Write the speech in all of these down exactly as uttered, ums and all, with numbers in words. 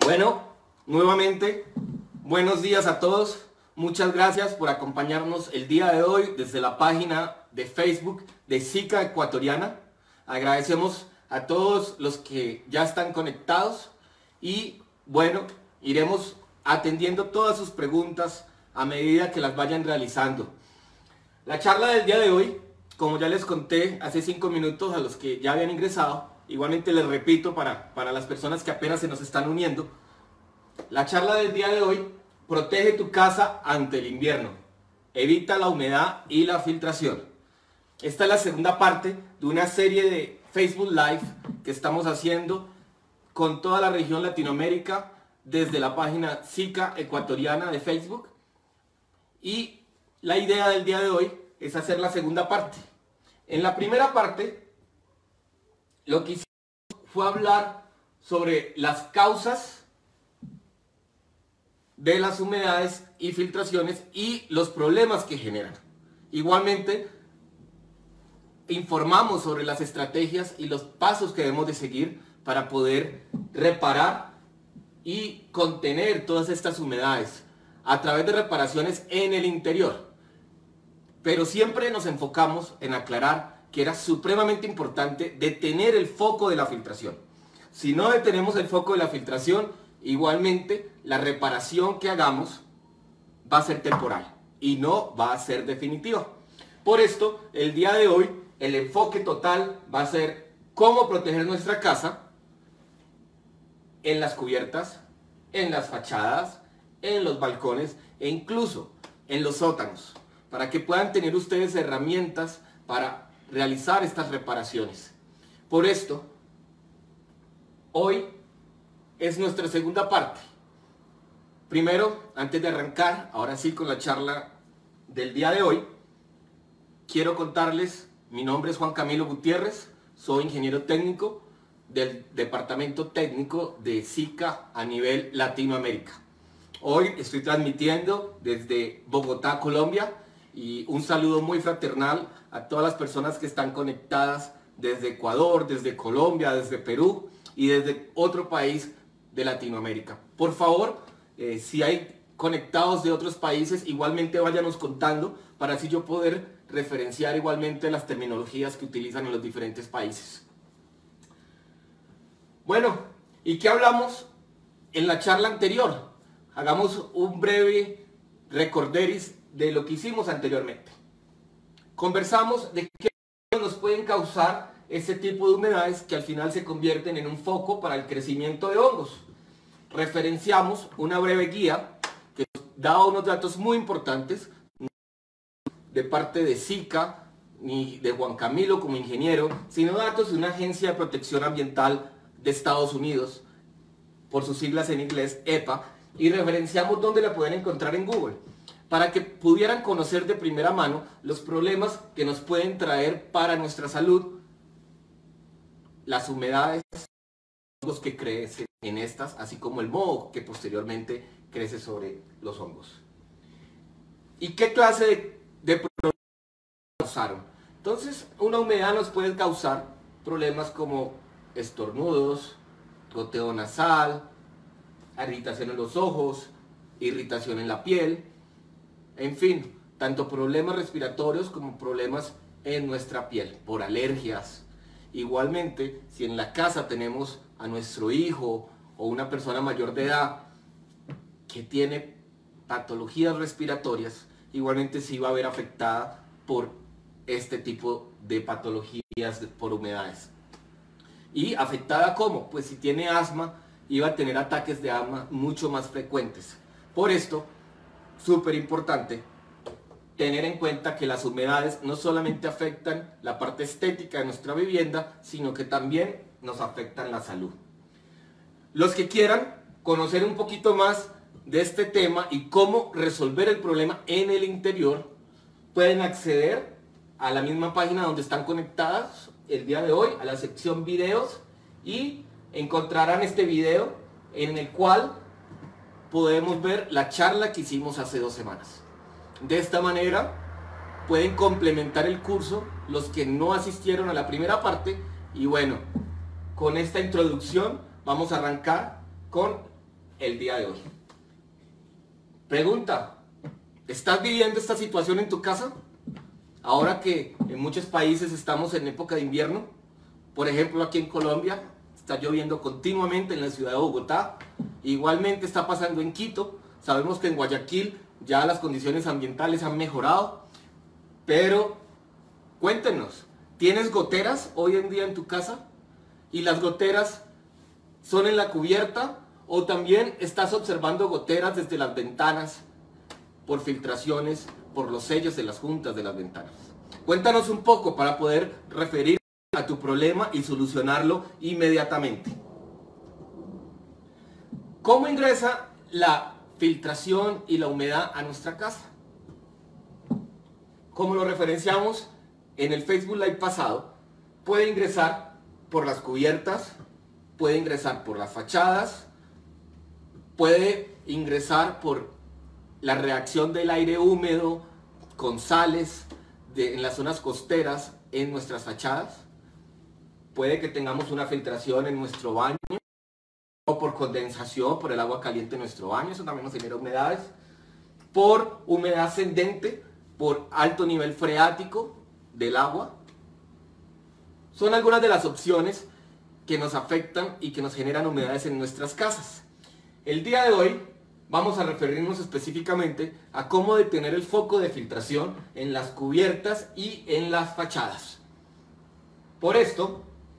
Bueno, nuevamente, buenos días a todos. Muchas gracias por acompañarnos el día de hoy desde la página de Facebook de Zika Ecuatoriana. Agradecemos a todos los que ya están conectados y bueno, iremos atendiendo todas sus preguntas a medida que las vayan realizando. La charla del día de hoy, como ya les conté hace cinco minutos a los que ya habían ingresado, igualmente les repito para, para las personas que apenas se nos están uniendo, la charla del día de hoy: protege tu casa ante el invierno, evita la humedad y la filtración. Esta es la segunda parte de una serie de Facebook Live que estamos haciendo con toda la región Latinoamérica desde la página Zika Ecuatoriana de Facebook. Y la idea del día de hoy es hacer la segunda parte. En la primera parte, lo que hicimos fue hablar sobre las causas de las humedades y filtraciones y los problemas que generan. Igualmente, informamos sobre las estrategias y los pasos que debemos de seguir para poder reparar y contener todas estas humedades a través de reparaciones en el interior. Pero siempre nos enfocamos en aclarar que era supremamente importante detener el foco de la filtración. Si no detenemos el foco de la filtración, igualmente la reparación que hagamos va a ser temporal y no va a ser definitiva. Por esto, el día de hoy, el enfoque total va a ser cómo proteger nuestra casa en las cubiertas, en las fachadas, en los balcones e incluso en los sótanos, para que puedan tener ustedes herramientas para realizar estas reparaciones. Por esto, hoy es nuestra segunda parte. Primero, antes de arrancar, ahora sí con la charla del día de hoy, quiero contarles, mi nombre es Juan Camilo Gutiérrez, soy ingeniero técnico del Departamento Técnico de Zika a nivel Latinoamérica. Hoy estoy transmitiendo desde Bogotá, Colombia, y un saludo muy fraternal a todas las personas que están conectadas desde Ecuador, desde Colombia, desde Perú y desde otro país de Latinoamérica. Por favor, eh, si hay conectados de otros países, igualmente váyanos contando para así yo poder referenciar igualmente las terminologías que utilizan en los diferentes países. Bueno, ¿y qué hablamos en la charla anterior? Hagamos un breve recorderis de lo que hicimos anteriormente. Conversamos de qué nos pueden causar este tipo de humedades que al final se convierten en un foco para el crecimiento de hongos. Referenciamos una breve guía que nos da unos datos muy importantes de parte de Zika ni de Juan Camilo como ingeniero, sino datos de una agencia de protección ambiental de Estados Unidos, por sus siglas en inglés E P A, y referenciamos dónde la pueden encontrar en Google, para que pudieran conocer de primera mano los problemas que nos pueden traer para nuestra salud las humedades, los hongos que crecen en estas, así como el moho que posteriormente crece sobre los hongos. ¿Y qué clase de, de problemas causaron? Entonces, una humedad nos puede causar problemas como estornudos, goteo nasal, irritación en los ojos, irritación en la piel, en fin, tanto problemas respiratorios como problemas en nuestra piel, por alergias. Igualmente, si en la casa tenemos a nuestro hijo o una persona mayor de edad que tiene patologías respiratorias, igualmente sí va a ver afectada por este tipo de patologías por humedades. ¿Y afectada cómo? Pues si tiene asma, iba a tener ataques de asma mucho más frecuentes. Por esto, súper importante tener en cuenta que las humedades no solamente afectan la parte estética de nuestra vivienda, sino que también nos afectan la salud. Los que quieran conocer un poquito más de este tema y cómo resolver el problema en el interior, pueden acceder a la misma página donde están conectadas el día de hoy, a la sección videos, y encontrarán este video en el cual podemos ver la charla que hicimos hace dos semanas. De esta manera pueden complementar el curso los que no asistieron a la primera parte. Y bueno, con esta introducción vamos a arrancar con el día de hoy. Pregunta, ¿estás viviendo esta situación en tu casa? Ahora que en muchos países estamos en época de invierno, por ejemplo aquí en Colombia, está lloviendo continuamente en la ciudad de Bogotá, igualmente está pasando en Quito, sabemos que en Guayaquil ya las condiciones ambientales han mejorado, pero cuéntenos, ¿tienes goteras hoy en día en tu casa? ¿Y las goteras son en la cubierta o también estás observando goteras desde las ventanas por filtraciones, por los sellos de las juntas de las ventanas? Cuéntanos un poco para poder referir a tu problema y solucionarlo inmediatamente. ¿Cómo ingresa la filtración y la humedad a nuestra casa? Como lo referenciamos en el Facebook Live pasado, puede ingresar por las cubiertas, puede ingresar por las fachadas, puede ingresar por la reacción del aire húmedo con sales de, en las zonas costeras en nuestras fachadas. Puede que tengamos una filtración en nuestro baño o por condensación, por el agua caliente en nuestro baño, eso también nos genera humedades. Por humedad ascendente, por alto nivel freático del agua. Son algunas de las opciones que nos afectan y que nos generan humedades en nuestras casas. El día de hoy vamos a referirnos específicamente a cómo detener el foco de filtración en las cubiertas y en las fachadas. Por esto,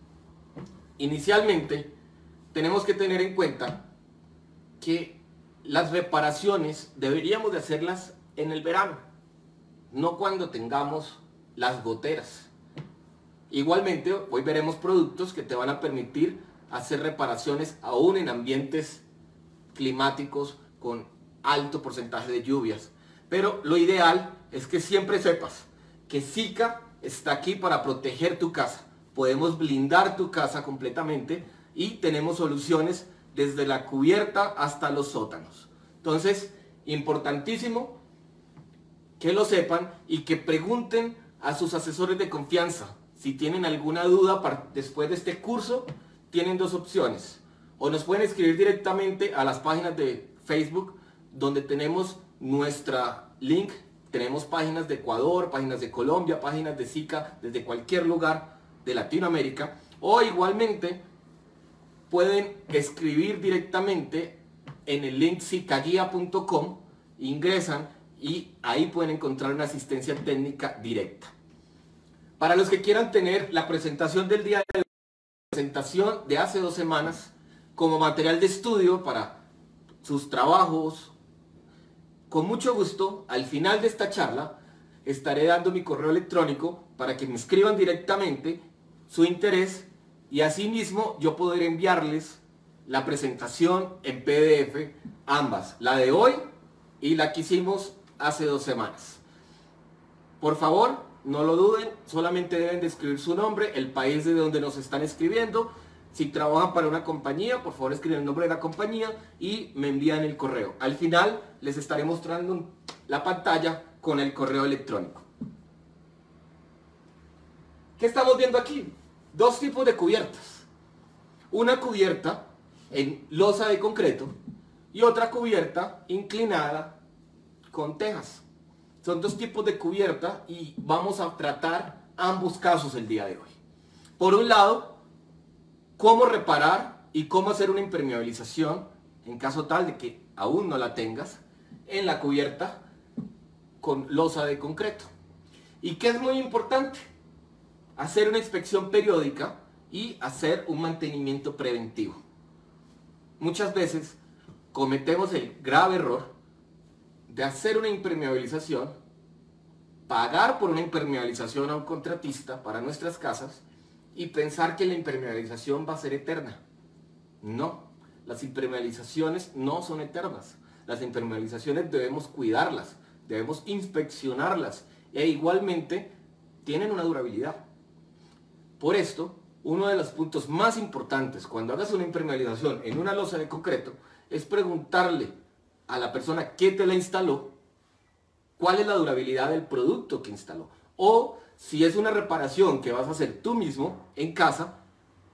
inicialmente tenemos que tener en cuenta que las reparaciones deberíamos de hacerlas en el verano, no cuando tengamos las goteras. Igualmente, hoy veremos productos que te van a permitir hacer reparaciones aún en ambientes climáticos con alto porcentaje de lluvias. Pero lo ideal es que siempre sepas que Sika está aquí para proteger tu casa. Podemos blindar tu casa completamente y tenemos soluciones desde la cubierta hasta los sótanos. Entonces, importantísimo que lo sepan y que pregunten a sus asesores de confianza. Si tienen alguna duda para, después de este curso, tienen dos opciones. O nos pueden escribir directamente a las páginas de Facebook, donde tenemos nuestra link. Tenemos páginas de Ecuador, páginas de Colombia, páginas de Sika, desde cualquier lugar de Latinoamérica. O igualmente pueden escribir directamente en el link sicaguía punto com, ingresan y ahí pueden encontrar una asistencia técnica directa. Para los que quieran tener la presentación del día de hoy, presentación de hace dos semanas, como material de estudio para sus trabajos, con mucho gusto, al final de esta charla, estaré dando mi correo electrónico para que me escriban directamente su interés y asimismo yo podré enviarles la presentación en P D F, ambas, la de hoy y la que hicimos hace dos semanas. Por favor, no lo duden, solamente deben de escribir su nombre, el país de donde nos están escribiendo. Si trabajan para una compañía, por favor escriban el nombre de la compañía y me envían el correo. Al final les estaré mostrando la pantalla con el correo electrónico. ¿Qué estamos viendo aquí? Dos tipos de cubiertas. Una cubierta en losa de concreto y otra cubierta inclinada con tejas. Son dos tipos de cubierta y vamos a tratar ambos casos el día de hoy. Por un lado, cómo reparar y cómo hacer una impermeabilización en caso tal de que aún no la tengas en la cubierta con losa de concreto. Y que es muy importante, hacer una inspección periódica y hacer un mantenimiento preventivo. Muchas veces cometemos el grave error de hacer una impermeabilización, pagar por una impermeabilización a un contratista para nuestras casas y pensar que la impermeabilización va a ser eterna. No, las impermeabilizaciones no son eternas. Las impermeabilizaciones debemos cuidarlas, debemos inspeccionarlas e igualmente tienen una durabilidad. Por esto, uno de los puntos más importantes cuando hagas una impermeabilización en una losa de concreto es preguntarle a la persona que te la instaló cuál es la durabilidad del producto que instaló. O si es una reparación que vas a hacer tú mismo en casa,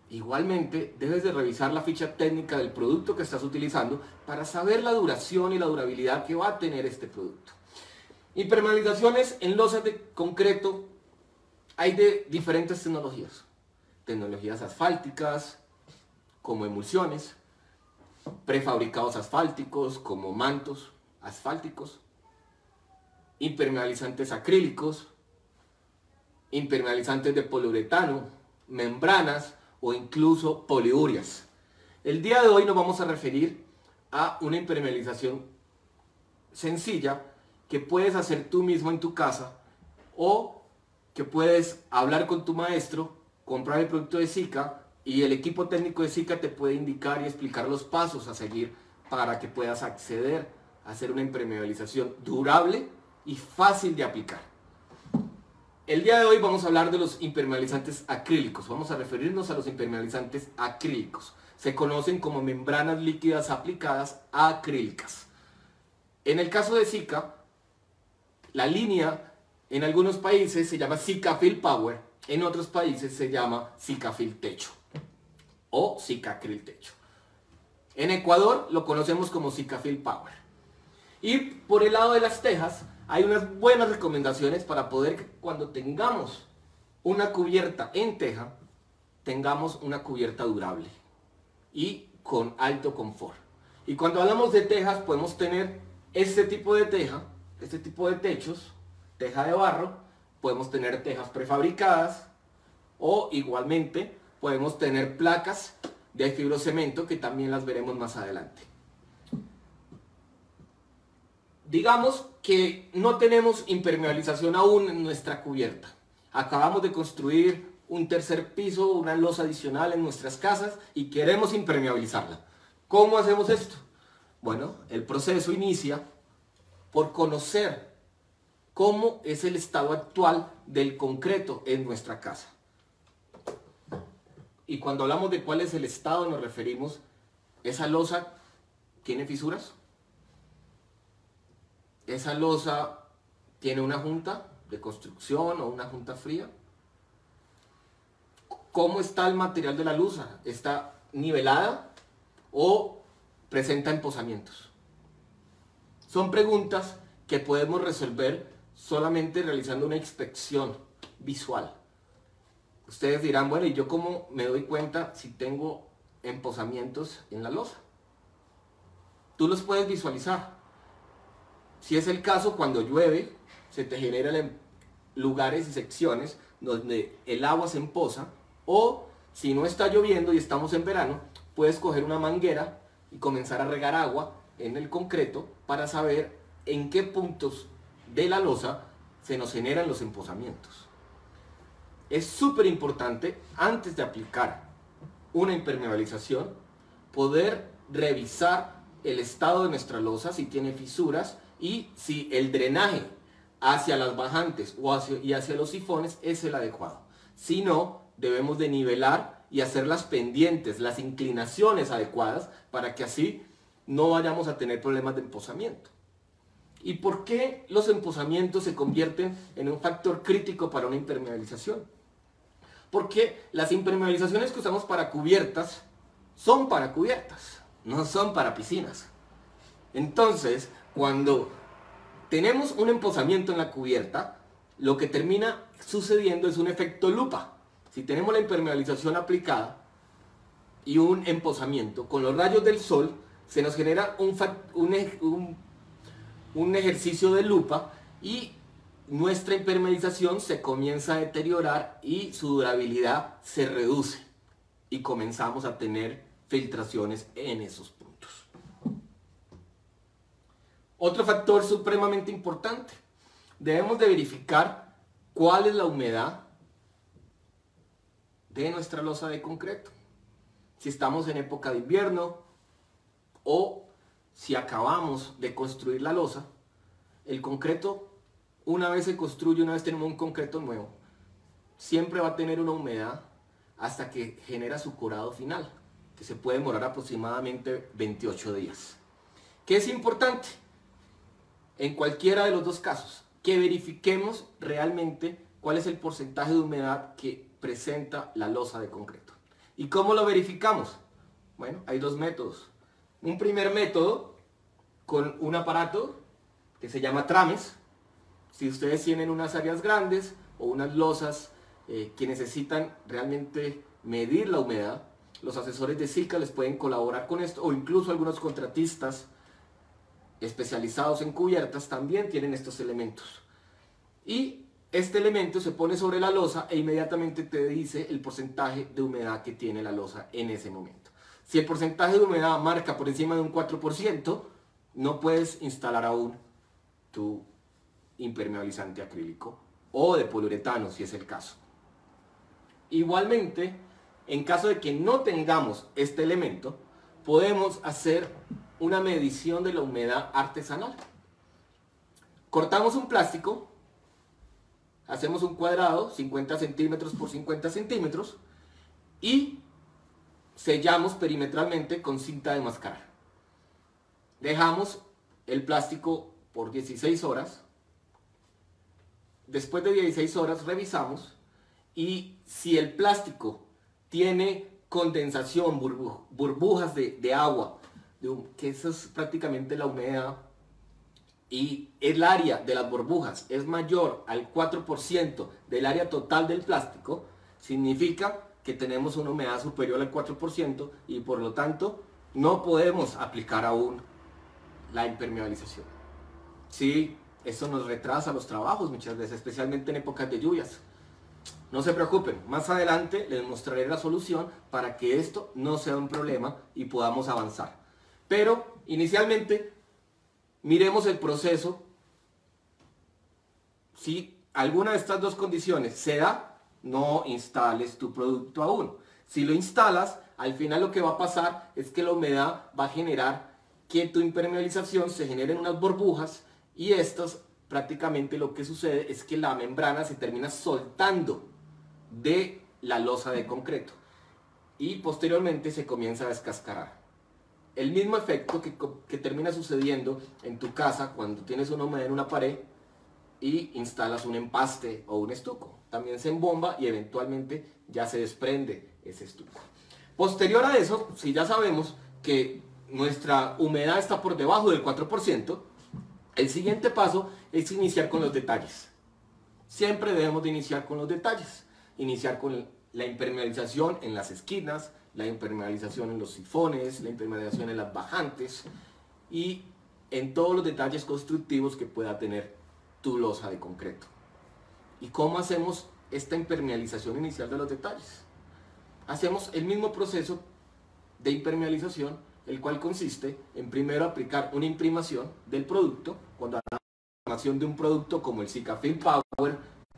Igualmente, debes de revisar la ficha técnica del producto que estás utilizando para saber la duración y la durabilidad que va a tener este producto. Impermeabilizaciones en losas de concreto hay de diferentes tecnologías. Tecnologías asfálticas, como emulsiones, prefabricados asfálticos, como mantos asfálticos, impermeabilizantes acrílicos, impermeabilizantes de poliuretano, membranas o incluso poliurias. El día de hoy nos vamos a referir a una impermeabilización sencilla que puedes hacer tú mismo en tu casa o que puedes hablar con tu maestro, comprar el producto de Sika y el equipo técnico de Sika te puede indicar y explicar los pasos a seguir para que puedas acceder a hacer una impermeabilización durable y fácil de aplicar. El día de hoy vamos a hablar de los impermeabilizantes acrílicos. Vamos a referirnos a los impermeabilizantes acrílicos. Se conocen como membranas líquidas aplicadas acrílicas. En el caso de Sika, la línea en algunos países se llama Sikafil Power, en otros países se llama Sikafil Techo o Sikacril Techo. En Ecuador lo conocemos como Sikafil Power. Y por el lado de las tejas, hay unas buenas recomendaciones para poder, cuando tengamos una cubierta en teja, tengamos una cubierta durable y con alto confort. Y cuando hablamos de tejas, podemos tener este tipo de teja, este tipo de techos, teja de barro, podemos tener tejas prefabricadas o igualmente podemos tener placas de fibrocemento que también las veremos más adelante. Digamos que no tenemos impermeabilización aún en nuestra cubierta. Acabamos de construir un tercer piso, una losa adicional en nuestras casas y queremos impermeabilizarla. ¿Cómo hacemos esto? Bueno, el proceso inicia por conocer cómo es el estado actual del concreto en nuestra casa. Y cuando hablamos de cuál es el estado nos referimos, ¿esa losa tiene fisuras? ¿Esa losa tiene una junta de construcción o una junta fría? ¿Cómo está el material de la losa? ¿Está nivelada o presenta empozamientos? Son preguntas que podemos resolver solamente realizando una inspección visual. Ustedes dirán, bueno, ¿y yo cómo me doy cuenta si tengo empozamientos en la losa? Tú los puedes visualizar. Si es el caso, cuando llueve, se te generan lugares y secciones donde el agua se empoza, o si no está lloviendo y estamos en verano, puedes coger una manguera y comenzar a regar agua en el concreto para saber en qué puntos de la losa se nos generan los empozamientos. Es súper importante, antes de aplicar una impermeabilización, poder revisar el estado de nuestra losa, si tiene fisuras, y si el drenaje hacia las bajantes o hacia, y hacia los sifones es el adecuado. Si no, debemos de nivelar y hacer las pendientes, las inclinaciones adecuadas para que así no vayamos a tener problemas de empozamiento. ¿Y por qué los empozamientos se convierten en un factor crítico para una impermeabilización? Porque las impermeabilizaciones que usamos para cubiertas son para cubiertas, no son para piscinas. Entonces, cuando tenemos un empozamiento en la cubierta, lo que termina sucediendo es un efecto lupa. Si tenemos la impermeabilización aplicada y un empozamiento, con los rayos del sol se nos genera un, un, un, un ejercicio de lupa y nuestra impermeabilización se comienza a deteriorar y su durabilidad se reduce y comenzamos a tener filtraciones en esos puntos. Otro factor supremamente importante, debemos de verificar cuál es la humedad de nuestra losa de concreto. Si estamos en época de invierno o si acabamos de construir la losa, el concreto, una vez se construye, una vez tenemos un concreto nuevo, siempre va a tener una humedad hasta que genera su curado final, que se puede demorar aproximadamente veintiocho días. ¿Qué es importante? En cualquiera de los dos casos, que verifiquemos realmente cuál es el porcentaje de humedad que presenta la losa de concreto. ¿Y cómo lo verificamos? Bueno, hay dos métodos. Un primer método con un aparato que se llama Trames. Si ustedes tienen unas áreas grandes o unas losas eh, que necesitan realmente medir la humedad, los asesores de SICA les pueden colaborar con esto, o incluso algunos contratistas especializados en cubiertas también tienen estos elementos. Y este elemento se pone sobre la losa e inmediatamente te dice el porcentaje de humedad que tiene la losa en ese momento. Si el porcentaje de humedad marca por encima de un cuatro por ciento, no puedes instalar aún tu impermeabilizante acrílico o de poliuretano, si es el caso. Igualmente, en caso de que no tengamos este elemento, podemos hacer una medición de la humedad artesanal. Cortamos un plástico, hacemos un cuadrado, cincuenta centímetros por cincuenta centímetros, y sellamos perimetralmente con cinta de mascarar. Dejamos el plástico por dieciséis horas. Después de dieciséis horas revisamos, y si el plástico tiene condensación, burbu burbujas de, de agua, de un, que eso es prácticamente la humedad, y el área de las burbujas es mayor al cuatro por ciento del área total del plástico, significa que tenemos una humedad superior al cuatro por ciento y por lo tanto no podemos aplicar aún la impermeabilización. Sí, eso nos retrasa los trabajos muchas veces, especialmente en épocas de lluvias. No se preocupen, más adelante les mostraré la solución para que esto no sea un problema y podamos avanzar. Pero inicialmente miremos el proceso. Si alguna de estas dos condiciones se da, no instales tu producto aún. Si lo instalas, al final lo que va a pasar es que la humedad va a generar que tu impermeabilización se generen unas burbujas, y estas prácticamente lo que sucede es que la membrana se termina soltando de la losa de concreto y posteriormente se comienza a descascarar. El mismo efecto que, que termina sucediendo en tu casa cuando tienes una humedad en una pared y instalas un empaste o un estuco. También se embomba y eventualmente ya se desprende ese estuco. Posterior a eso, si ya sabemos que nuestra humedad está por debajo del cuatro por ciento, el siguiente paso es iniciar con los detalles. Siempre debemos de iniciar con los detalles. Iniciar con la impermeabilización en las esquinas, la impermeabilización en los sifones, la impermeabilización en las bajantes y en todos los detalles constructivos que pueda tener tu losa de concreto. ¿Y cómo hacemos esta impermeabilización inicial de los detalles? Hacemos el mismo proceso de impermeabilización, el cual consiste en primero aplicar una imprimación del producto. Cuando hablamos de imprimación de un producto como el Sikafilm Power,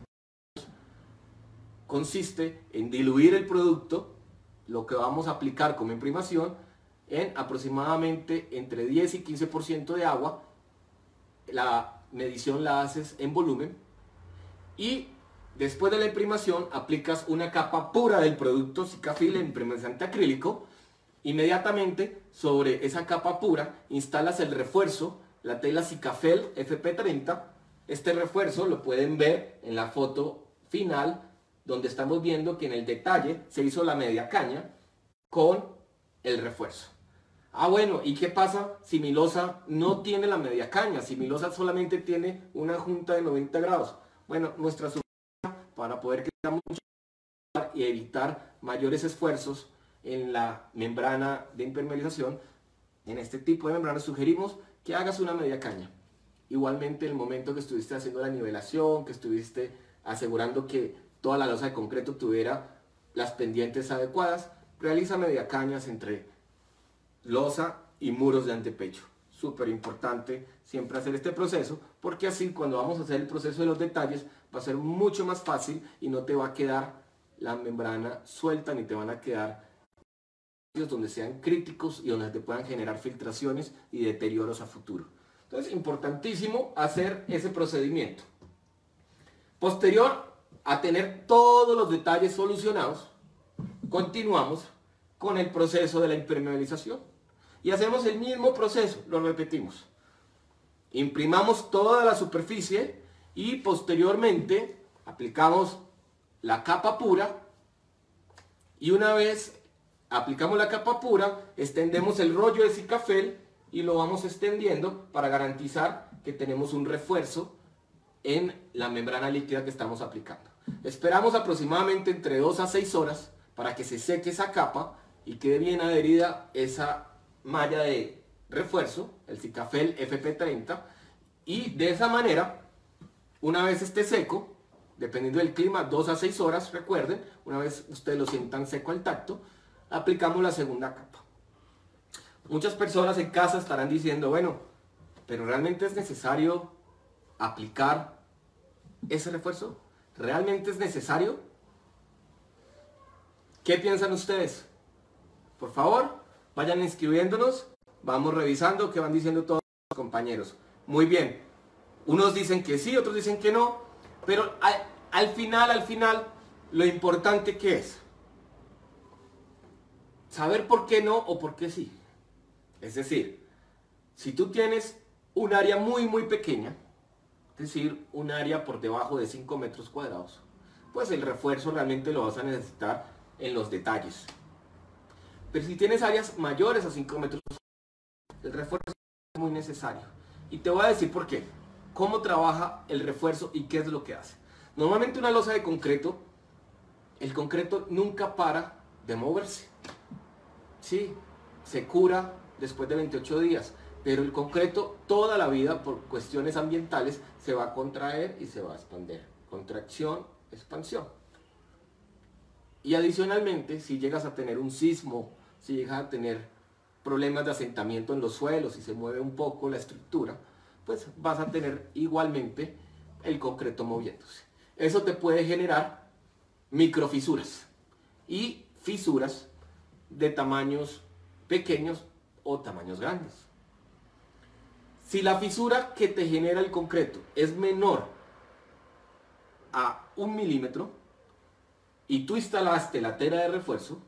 consiste en diluir el producto, lo que vamos a aplicar como imprimación, en aproximadamente entre diez y quince por ciento de agua. La medición la haces en volumen y después de la imprimación aplicas una capa pura del producto Sikafilm en impermeabilizante acrílico. Inmediatamente sobre esa capa pura instalas el refuerzo, la tela Sikafel F P treinta. Este refuerzo lo pueden ver en la foto final, donde estamos viendo que en el detalle se hizo la media caña con el refuerzo. Ah, bueno, ¿y qué pasa si mi losa no tiene la media caña? Si mi losa solamente tiene una junta de noventa grados. Bueno, nuestra solución para poder crear mucho y evitar mayores esfuerzos en la membrana de impermeabilización, en este tipo de membranas sugerimos que hagas una media caña. Igualmente, el momento que estuviste haciendo la nivelación, que estuviste asegurando que toda la losa de concreto tuviera las pendientes adecuadas, realiza media cañas entre losa y muros de antepecho. Súper importante siempre hacer este proceso, porque así cuando vamos a hacer el proceso de los detalles va a ser mucho más fácil y no te va a quedar la membrana suelta ni te van a quedar donde sean críticos y donde te puedan generar filtraciones y deterioros a futuro. Entonces, importantísimo hacer ese procedimiento. Posterior a tener todos los detalles solucionados, continuamos con el proceso de la impermeabilización y hacemos el mismo proceso, lo repetimos. Imprimamos toda la superficie y posteriormente aplicamos la capa pura, y una vez aplicamos la capa pura, extendemos el rollo de Sikafel y lo vamos extendiendo para garantizar que tenemos un refuerzo en la membrana líquida que estamos aplicando. Esperamos aproximadamente entre dos a seis horas para que se seque esa capa y quede bien adherida esa malla de refuerzo, el Sikafel F P treinta, y de esa manera, una vez esté seco, dependiendo del clima, dos a seis horas, recuerden, una vez ustedes lo sientan seco al tacto, aplicamos la segunda capa. Muchas personas en casa estarán diciendo, bueno, pero ¿realmente es necesario aplicar ese refuerzo? ¿Realmente es necesario? ¿Qué piensan ustedes? Por favor, vayan inscribiéndonos, vamos revisando qué van diciendo todos los compañeros. Muy bien, unos dicen que sí, otros dicen que no, pero al, al final, al final, lo importante que es saber por qué no o por qué sí. Es decir, si tú tienes un área muy muy pequeña, es decir, un área por debajo de cinco metros cuadrados, pues el refuerzo realmente lo vas a necesitar en los detalles. Pero si tienes áreas mayores a cinco metros cuadrados, el refuerzo es muy necesario. Y te voy a decir por qué. Cómo trabaja el refuerzo y qué es lo que hace. Normalmente una losa de concreto, el concreto nunca para de moverse. Sí, se cura después de veintiocho días, pero el concreto toda la vida por cuestiones ambientales se va a contraer y se va a expandir. Contracción, expansión. Y adicionalmente, si llegas a tener un sismo, si llegas a tener problemas de asentamiento en los suelos, si se mueve un poco la estructura, pues vas a tener igualmente el concreto moviéndose. Eso te puede generar microfisuras y fisuras de tamaños pequeños o tamaños grandes. Si la fisura que te genera el concreto es menor a un milímetro y tú instalaste la tela de refuerzo,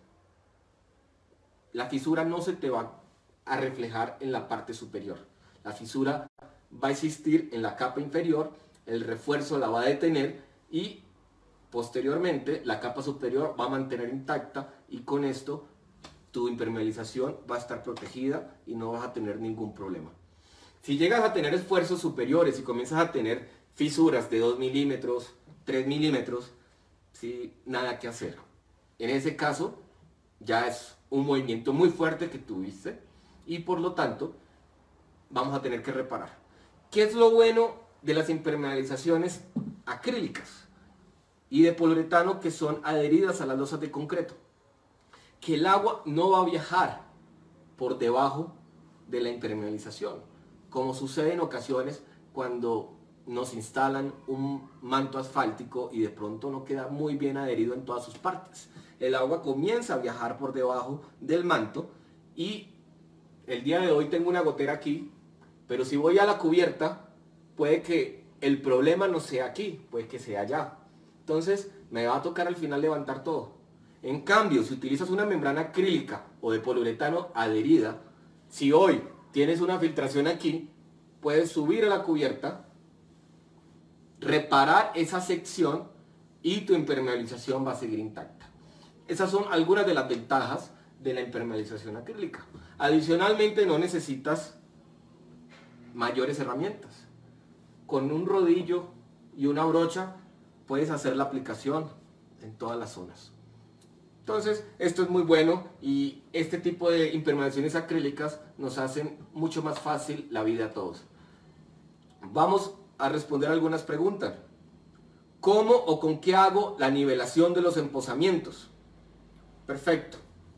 la fisura no se te va a reflejar en la parte superior. La fisura va a existir en la capa inferior, el refuerzo la va a detener y posteriormente la capa superior va a mantener intacta y con esto tu impermeabilización va a estar protegida y no vas a tener ningún problema. Si llegas a tener esfuerzos superiores y comienzas a tener fisuras de dos milímetros, tres milímetros, ¿sí? Nada que hacer. En ese caso ya es un movimiento muy fuerte que tuviste y por lo tanto vamos a tener que reparar. ¿Qué es lo bueno de las impermeabilizaciones acrílicas y de poliuretano que son adheridas a las losas de concreto? Que el agua no va a viajar por debajo de la impermeabilización, como sucede en ocasiones cuando nos instalan un manto asfáltico y de pronto no queda muy bien adherido en todas sus partes. El agua comienza a viajar por debajo del manto y el día de hoy tengo una gotera aquí, pero si voy a la cubierta, puede que el problema no sea aquí, puede que sea allá. Entonces me va a tocar al final levantar todo. En cambio, si utilizas una membrana acrílica o de poliuretano adherida, si hoy tienes una filtración aquí, puedes subir a la cubierta, reparar esa sección y tu impermeabilización va a seguir intacta. Esas son algunas de las ventajas de la impermeabilización acrílica. Adicionalmente, no necesitas mayores herramientas. Con un rodillo y una brocha puedes hacer la aplicación en todas las zonas. Entonces, esto es muy bueno y este tipo de impermeabilizaciones acrílicas nos hacen mucho más fácil la vida a todos. Vamos a responder algunas preguntas. ¿Cómo o con qué hago la nivelación de los empozamientos? Perfecto.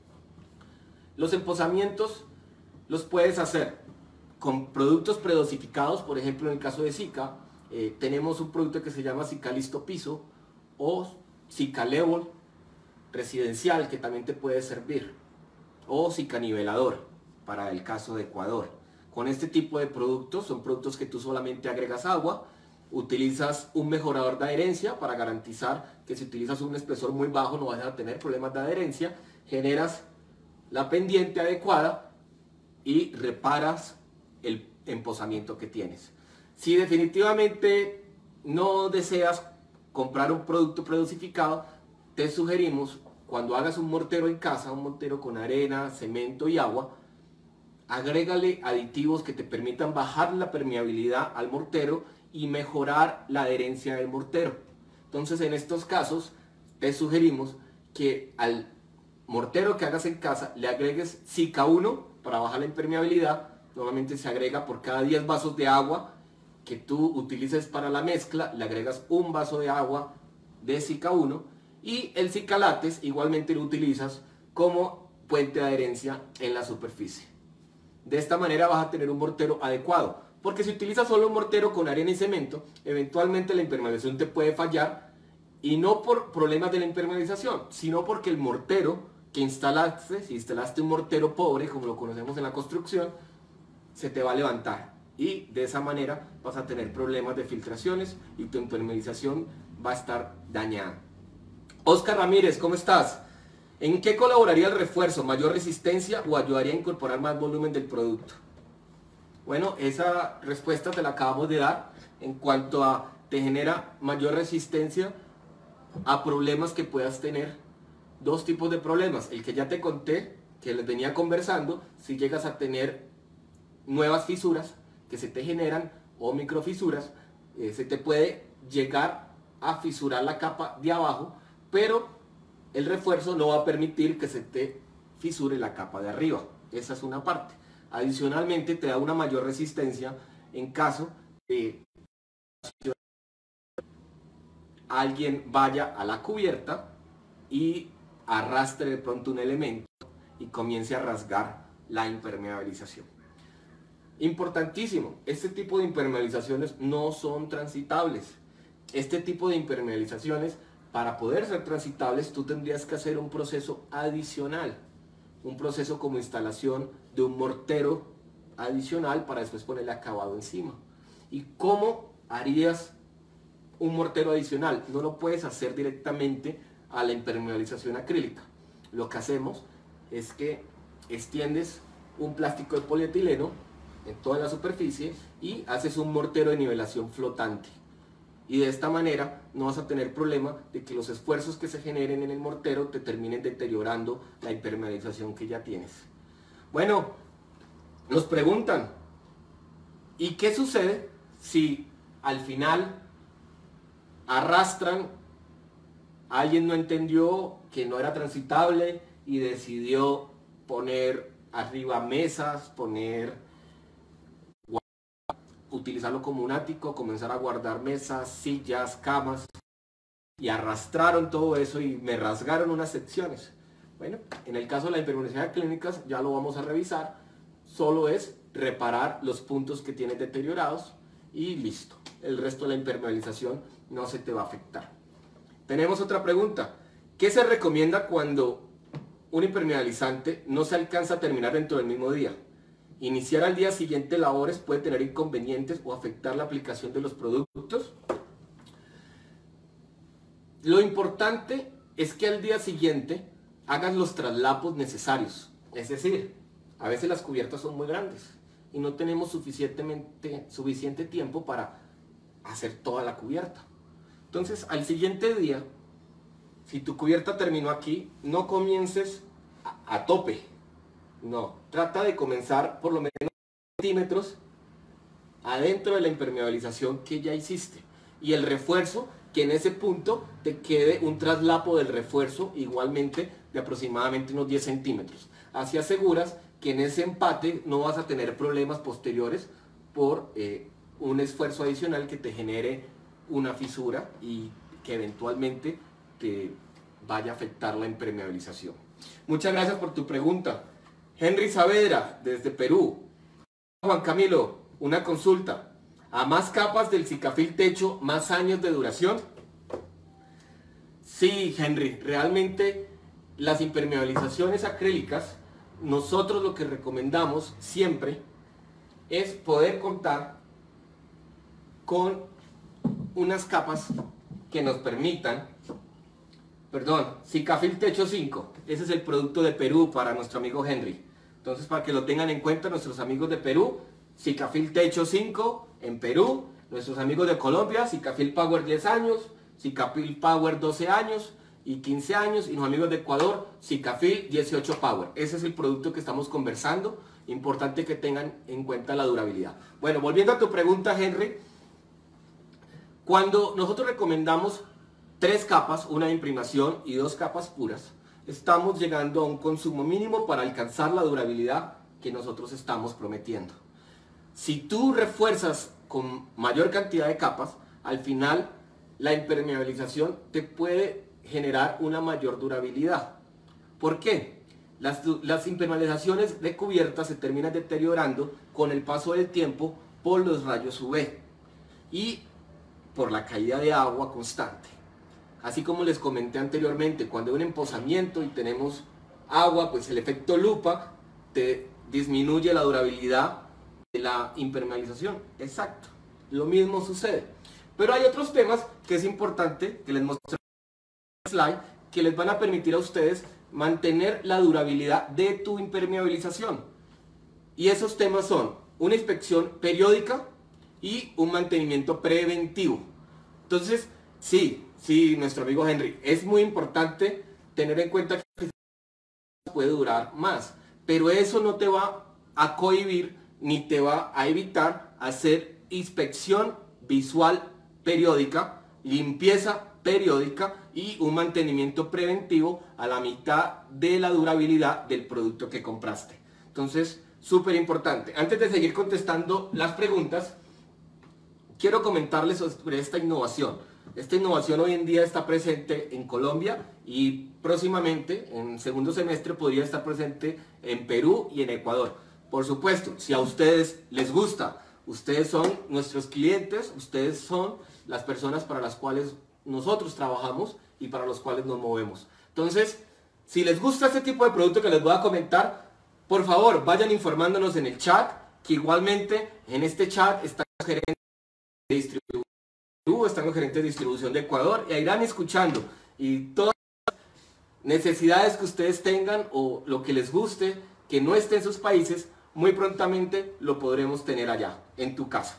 Los empozamientos los puedes hacer con productos predosificados, por ejemplo en el caso de Sika, eh, tenemos un producto que se llama Sika Listo Piso o Sika Level residencial que también te puede servir, o Sika Nivelador para el caso de Ecuador. Con este tipo de productos, son productos que tú solamente agregas agua, utilizas un mejorador de adherencia para garantizar que si utilizas un espesor muy bajo no vas a tener problemas de adherencia, generas la pendiente adecuada y reparas el empozamiento que tienes. Si definitivamente no deseas comprar un producto predosificado, te sugerimos cuando hagas un mortero en casa, un mortero con arena, cemento y agua, agrégale aditivos que te permitan bajar la permeabilidad al mortero y mejorar la adherencia del mortero. Entonces, en estos casos, te sugerimos que al mortero que hagas en casa le agregues Cica uno para bajar la impermeabilidad. Normalmente se agrega por cada diez vasos de agua que tú utilices para la mezcla, le agregas un vaso de agua de Cica uno, y el Cicalates igualmente lo utilizas como puente de adherencia en la superficie. De esta manera vas a tener un mortero adecuado, porque si utilizas solo un mortero con arena y cemento, eventualmente la impermeabilización te puede fallar, y no por problemas de la impermeabilización, sino porque el mortero que instalaste, si instalaste un mortero pobre, como lo conocemos en la construcción, se te va a levantar, y de esa manera vas a tener problemas de filtraciones y tu impermeabilización va a estar dañada. Oscar Ramírez, ¿cómo estás? ¿En qué colaboraría el refuerzo? ¿Mayor resistencia o ayudaría a incorporar más volumen del producto? Bueno, esa respuesta te la acabamos de dar en cuanto a te genera mayor resistencia a problemas que puedas tener. Dos tipos de problemas, el que ya te conté, que les venía conversando, si llegas a tener nuevas fisuras que se te generan o microfisuras, eh, se te puede llegar a fisurar la capa de abajo, pero el refuerzo no va a permitir que se te fisure la capa de arriba. Esa es una parte. Adicionalmente te da una mayor resistencia en caso de que alguien vaya a la cubierta y arrastre de pronto un elemento y comience a rasgar la impermeabilización. Importantísimo, este tipo de impermeabilizaciones no son transitables. Este tipo de impermeabilizaciones, para poder ser transitables, tú tendrías que hacer un proceso adicional, un proceso como instalación de un mortero adicional para después ponerle acabado encima. ¿Y cómo harías un mortero adicional? No lo puedes hacer directamente a la impermeabilización acrílica. Lo que hacemos es que extiendes un plástico de polietileno en toda la superficie y haces un mortero de nivelación flotante. Y de esta manera no vas a tener problema de que los esfuerzos que se generen en el mortero te terminen deteriorando la impermeabilización que ya tienes. Bueno, nos preguntan, ¿y qué sucede si al final arrastran, alguien no entendió que no era transitable y decidió poner arriba mesas, poner, utilizarlo como un ático, comenzar a guardar mesas, sillas, camas, y arrastraron todo eso y me rasgaron unas secciones? Bueno, en el caso de la impermeabilización clínicas ya lo vamos a revisar, solo es reparar los puntos que tienes deteriorados y listo. El resto de la impermeabilización no se te va a afectar. Tenemos otra pregunta. ¿Qué se recomienda cuando un impermeabilizante no se alcanza a terminar dentro del mismo día? Iniciar al día siguiente labores puede tener inconvenientes o afectar la aplicación de los productos. Lo importante es que al día siguiente hagas los traslapos necesarios. Es decir, a veces las cubiertas son muy grandes y no tenemos suficientemente, suficiente tiempo para hacer toda la cubierta. Entonces, al siguiente día, si tu cubierta terminó aquí, no comiences a, a tope. No, trata de comenzar por lo menos centímetros adentro de la impermeabilización que ya hiciste. Y el refuerzo, que en ese punto te quede un traslapo del refuerzo igualmente de aproximadamente unos diez centímetros. Así aseguras que en ese empate no vas a tener problemas posteriores por eh, un esfuerzo adicional que te genere una fisura y que eventualmente te vaya a afectar la impermeabilización. Muchas gracias por tu pregunta. Henry Saavedra, desde Perú. Juan Camilo, una consulta. ¿A más capas del Cicafil techo, más años de duración? Sí, Henry, realmente las impermeabilizaciones acrílicas, nosotros lo que recomendamos siempre es poder contar con unas capas que nos permitan, perdón, Cicafil Techo cinco, ese es el producto de Perú para nuestro amigo Henry. Entonces, para que lo tengan en cuenta nuestros amigos de Perú, Cicafil Techo cinco en Perú, nuestros amigos de Colombia, Cicafil Power diez años, Cicafil Power doce años, y quince años, y los amigos de Ecuador, Sikafil dieciocho Power. Ese es el producto que estamos conversando. Importante que tengan en cuenta la durabilidad. Bueno, volviendo a tu pregunta, Henry, cuando nosotros recomendamos tres capas, una de imprimación y dos capas puras, estamos llegando a un consumo mínimo para alcanzar la durabilidad que nosotros estamos prometiendo. Si tú refuerzas con mayor cantidad de capas, al final la impermeabilización te puede generar una mayor durabilidad. ¿Por qué? Las, las impermeabilizaciones de cubierta se terminan deteriorando con el paso del tiempo por los rayos U V y por la caída de agua constante. Así como les comenté anteriormente, cuando hay un emposamiento y tenemos agua, pues el efecto lupa te disminuye la durabilidad de la impermeabilización. Exacto, lo mismo sucede. Pero hay otros temas que es importante que les mostré en el slide, que les van a permitir a ustedes mantener la durabilidad de tu impermeabilización. Y esos temas son una inspección periódica y un mantenimiento preventivo. Entonces, sí, sí, nuestro amigo Henry, es muy importante tener en cuenta que puede durar más, pero eso no te va a cohibir ni te va a evitar hacer inspección visual periódica, limpieza periódica y un mantenimiento preventivo a la mitad de la durabilidad del producto que compraste. Entonces, súper importante. Antes de seguir contestando las preguntas, quiero comentarles sobre esta innovación. Esta innovación hoy en día está presente en Colombia y próximamente, en segundo semestre, podría estar presente en Perú y en Ecuador. Por supuesto, si a ustedes les gusta, ustedes son nuestros clientes, ustedes son las personas para las cuales nosotros trabajamos y para los cuales nos movemos. Entonces, si les gusta este tipo de producto que les voy a comentar, por favor, vayan informándonos en el chat, que igualmente en este chat están los gerentes de distribución, están los gerentes de distribución de Ecuador, e irán escuchando y todas las necesidades que ustedes tengan o lo que les guste, que no esté en sus países, muy prontamente lo podremos tener allá, en tu casa.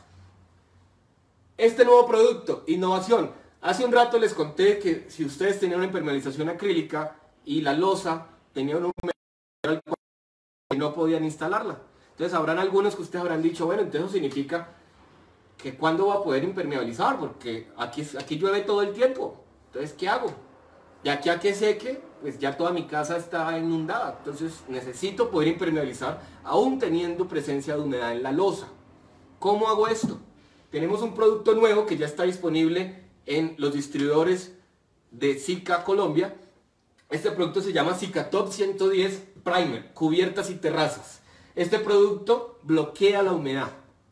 Este nuevo producto, innovación. Hace un rato les conté que si ustedes tenían una impermeabilización acrílica y la losa tenía un material y no podían instalarla. Entonces habrán algunos que ustedes habrán dicho, bueno, entonces eso significa que ¿cuándo va a poder impermeabilizar? Porque aquí, aquí llueve todo el tiempo. Entonces, ¿qué hago? Y aquí a que seque, pues ya toda mi casa está inundada. Entonces necesito poder impermeabilizar aún teniendo presencia de humedad en la losa. ¿Cómo hago esto? Tenemos un producto nuevo que ya está disponible en los distribuidores de Sika Colombia. Este producto se llama Sikatop ciento diez Primer, cubiertas y terrazas. Este producto bloquea la humedad.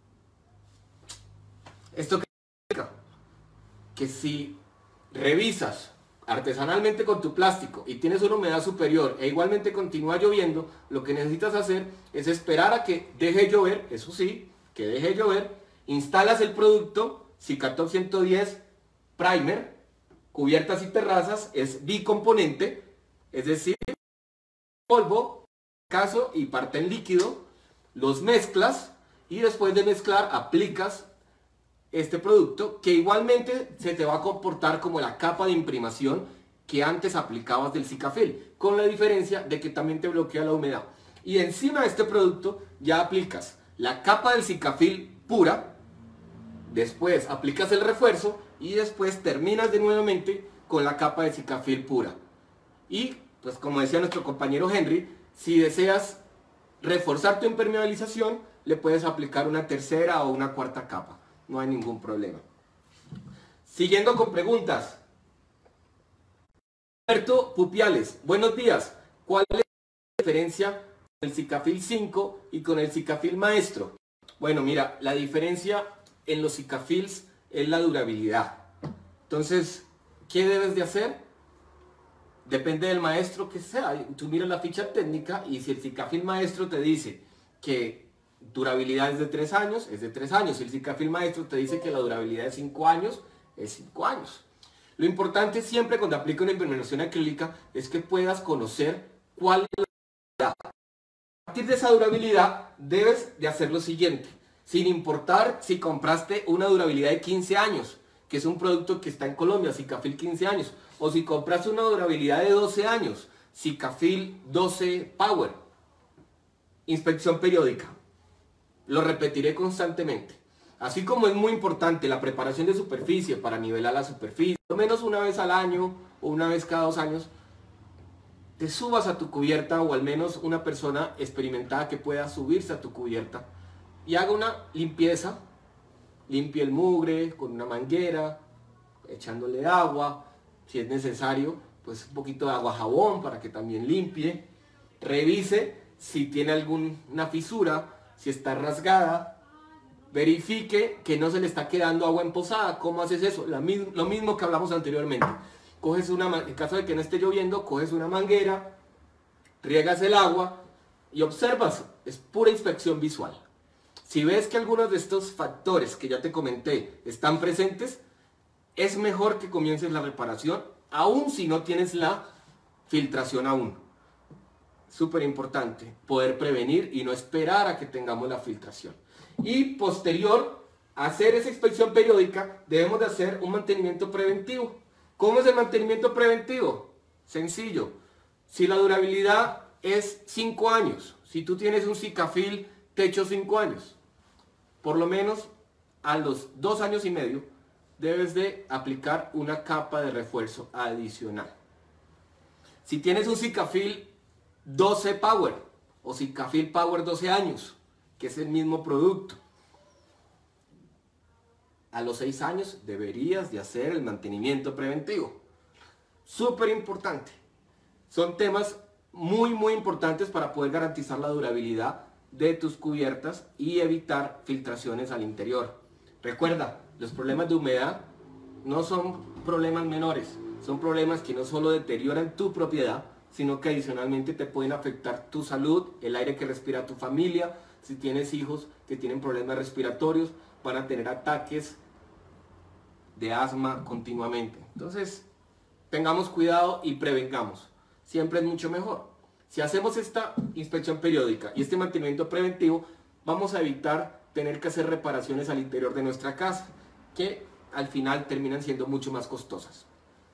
¿Esto qué significa? Que si revisas artesanalmente con tu plástico y tienes una humedad superior e igualmente continúa lloviendo, lo que necesitas hacer es esperar a que deje llover, eso sí, que deje llover, instalas el producto Sikatop ciento diez Primer, cubiertas y terrazas, es bicomponente, es decir, polvo, caso y parte en líquido, los mezclas y después de mezclar aplicas este producto que igualmente se te va a comportar como la capa de imprimación que antes aplicabas del Sikafil, con la diferencia de que también te bloquea la humedad. Y encima de este producto ya aplicas la capa del Sikafil pura, después aplicas el refuerzo y después terminas de nuevamente con la capa de Sikafil pura. Y pues como decía nuestro compañero Henry, si deseas reforzar tu impermeabilización, le puedes aplicar una tercera o una cuarta capa. No hay ningún problema. Siguiendo con preguntas. Alberto Pupiales, buenos días. ¿Cuál es la diferencia con el Sikafil cinco y con el Sikafil Maestro? Bueno, mira, la diferencia en los Sikafils es la durabilidad. Entonces, ¿qué debes de hacer? Depende del maestro que sea. Tú miras la ficha técnica y si el Sikafil Maestro te dice que durabilidad es de tres años, es de tres años. Si el Sikafil Maestro te dice que la durabilidad es cinco años, es cinco años. Lo importante siempre cuando aplica una impermeabilización acrílica es que puedas conocer cuál es la durabilidad. A partir de esa durabilidad debes de hacer lo siguiente. Sin importar si compraste una durabilidad de quince años, que es un producto que está en Colombia, Sikafil quince años. O si compras una durabilidad de doce años, Sikafil doce Power. Inspección periódica. Lo repetiré constantemente. Así como es muy importante la preparación de superficie para nivelar la superficie, lo menos una vez al año o una vez cada dos años, te subas a tu cubierta, o al menos una persona experimentada que pueda subirse a tu cubierta y haga una limpieza, limpie el mugre con una manguera, echándole agua, si es necesario, pues un poquito de agua jabón para que también limpie, revise si tiene alguna fisura, si está rasgada, verifique que no se le está quedando agua emposada. ¿Cómo haces eso? La, lo mismo que hablamos anteriormente. Coges una, en caso de que no esté lloviendo, coges una manguera, riegas el agua y observas. Es pura inspección visual. Si ves que algunos de estos factores que ya te comenté están presentes, es mejor que comiences la reparación, aun si no tienes la filtración aún. Súper importante, poder prevenir y no esperar a que tengamos la filtración. Y posterior a hacer esa inspección periódica, debemos de hacer un mantenimiento preventivo. ¿Cómo es el mantenimiento preventivo? Sencillo. Si la durabilidad es cinco años, si tú tienes un Sikafil techo cinco años, por lo menos a los dos años y medio debes de aplicar una capa de refuerzo adicional. Si tienes un Sikafil doce Power o Sikafil Power doce años, que es el mismo producto, a los seis años deberías de hacer el mantenimiento preventivo. Súper importante. Son temas muy muy importantes para poder garantizar la durabilidad de tus cubiertas y evitar filtraciones al interior. Recuerda, los problemas de humedad no son problemas menores, son problemas que no solo deterioran tu propiedad, sino que adicionalmente te pueden afectar tu salud, el aire que respira tu familia. Si tienes hijos que tienen problemas respiratorios, van a tener ataques de asma continuamente. Entonces, tengamos cuidado y prevengamos. Siempre es mucho mejor. Si hacemos esta inspección periódica y este mantenimiento preventivo, vamos a evitar tener que hacer reparaciones al interior de nuestra casa, que al final terminan siendo mucho más costosas.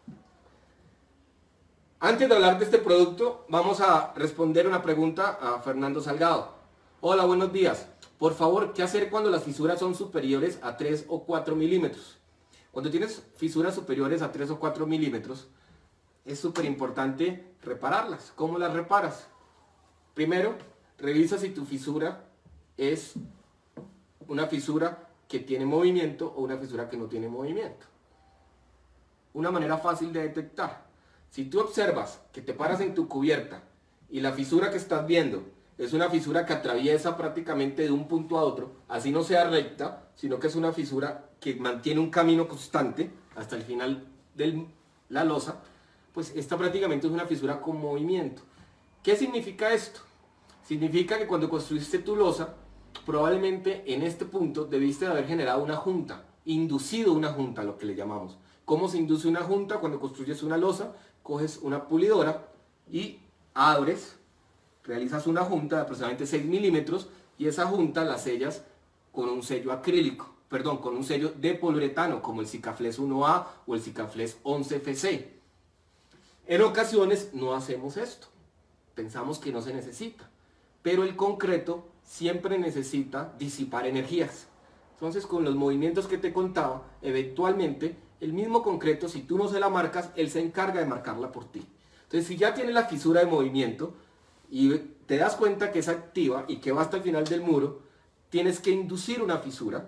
Antes de hablar de este producto, vamos a responder una pregunta a Fernando Salgado. Hola, buenos días. Por favor, ¿qué hacer cuando las fisuras son superiores a tres o cuatro milímetros? Cuando tienes fisuras superiores a tres o cuatro milímetros, es súper importante repararlas. ¿Cómo las reparas? Primero, revisa si tu fisura es una fisura que tiene movimiento o una fisura que no tiene movimiento. Una manera fácil de detectar. Si tú observas que te paras en tu cubierta y la fisura que estás viendo es una fisura que atraviesa prácticamente de un punto a otro, así no sea recta, sino que es una fisura que mantiene un camino constante hasta el final de la losa, pues esta prácticamente es una fisura con movimiento. ¿Qué significa esto? Significa que cuando construiste tu losa, probablemente en este punto debiste de haber generado una junta, inducido una junta, lo que le llamamos. ¿Cómo se induce una junta? Cuando construyes una losa, coges una pulidora y abres, realizas una junta de aproximadamente seis milímetros y esa junta la sellas con un sello acrílico, perdón, con un sello de poliuretano como el Sikaflex uno A o el Sikaflex once F C. En ocasiones no hacemos esto, pensamos que no se necesita, pero el concreto siempre necesita disipar energías. Entonces, con los movimientos que te contaba, eventualmente el mismo concreto, si tú no se la marcas, él se encarga de marcarla por ti. Entonces, si ya tienes la fisura de movimiento y te das cuenta que es activa y que va hasta el final del muro, tienes que inducir una fisura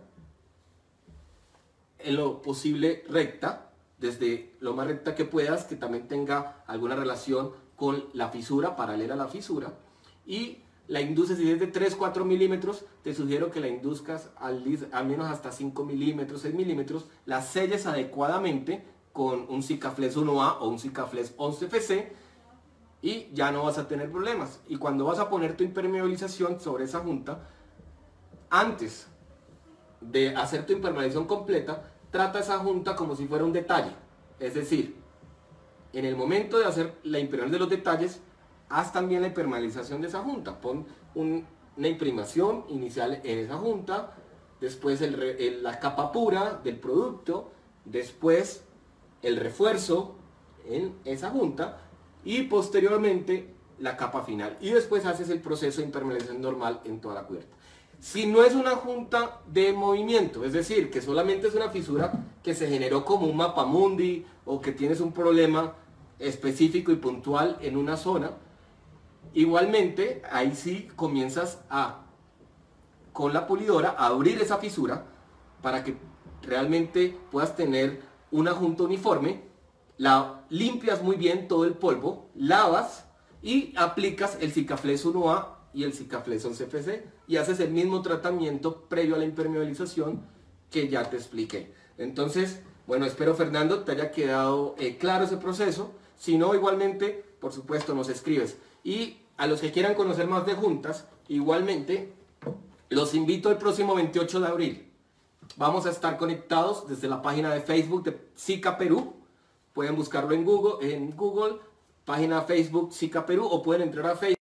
en lo posible recta, desde lo más recta que puedas, que también tenga alguna relación con la fisura, paralela a la fisura, y la induces. Si es de tres a cuatro milímetros, te sugiero que la induzcas al, al menos hasta cinco milímetros, seis milímetros, la selles adecuadamente con un Sikaflex uno A o un Sikaflex once F C y ya no vas a tener problemas. Y cuando vas a poner tu impermeabilización sobre esa junta, antes de hacer tu impermeabilización completa, trata esa junta como si fuera un detalle. Es decir, en el momento de hacer la impermeabilización de los detalles, haz también la impermeabilización de esa junta. Pon un, una imprimación inicial en esa junta, después el, el, la capa pura del producto después el refuerzo en esa junta y posteriormente la capa final. Y después haces el proceso de impermeabilización normal en toda la cubierta. Si no es una junta de movimiento, es decir, que solamente es una fisura que se generó como un mapamundi o que tienes un problema específico y puntual en una zona, igualmente ahí sí comienzas a, con la pulidora, a abrir esa fisura para que realmente puedas tener una junta uniforme, la limpias muy bien todo el polvo, lavas y aplicas el Sikaflex uno A y el Sikaflex once F C y haces el mismo tratamiento previo a la impermeabilización que ya te expliqué. Entonces, bueno, espero, Fernando, te haya quedado eh, claro ese proceso. Si no, igualmente, por supuesto, nos escribes. Y a los que quieran conocer más de juntas, igualmente, los invito el próximo veintiocho de abril. Vamos a estar conectados desde la página de Facebook de Sika Perú. Pueden buscarlo en Google, en Google, página Facebook Sika Perú, o pueden entrar a Facebook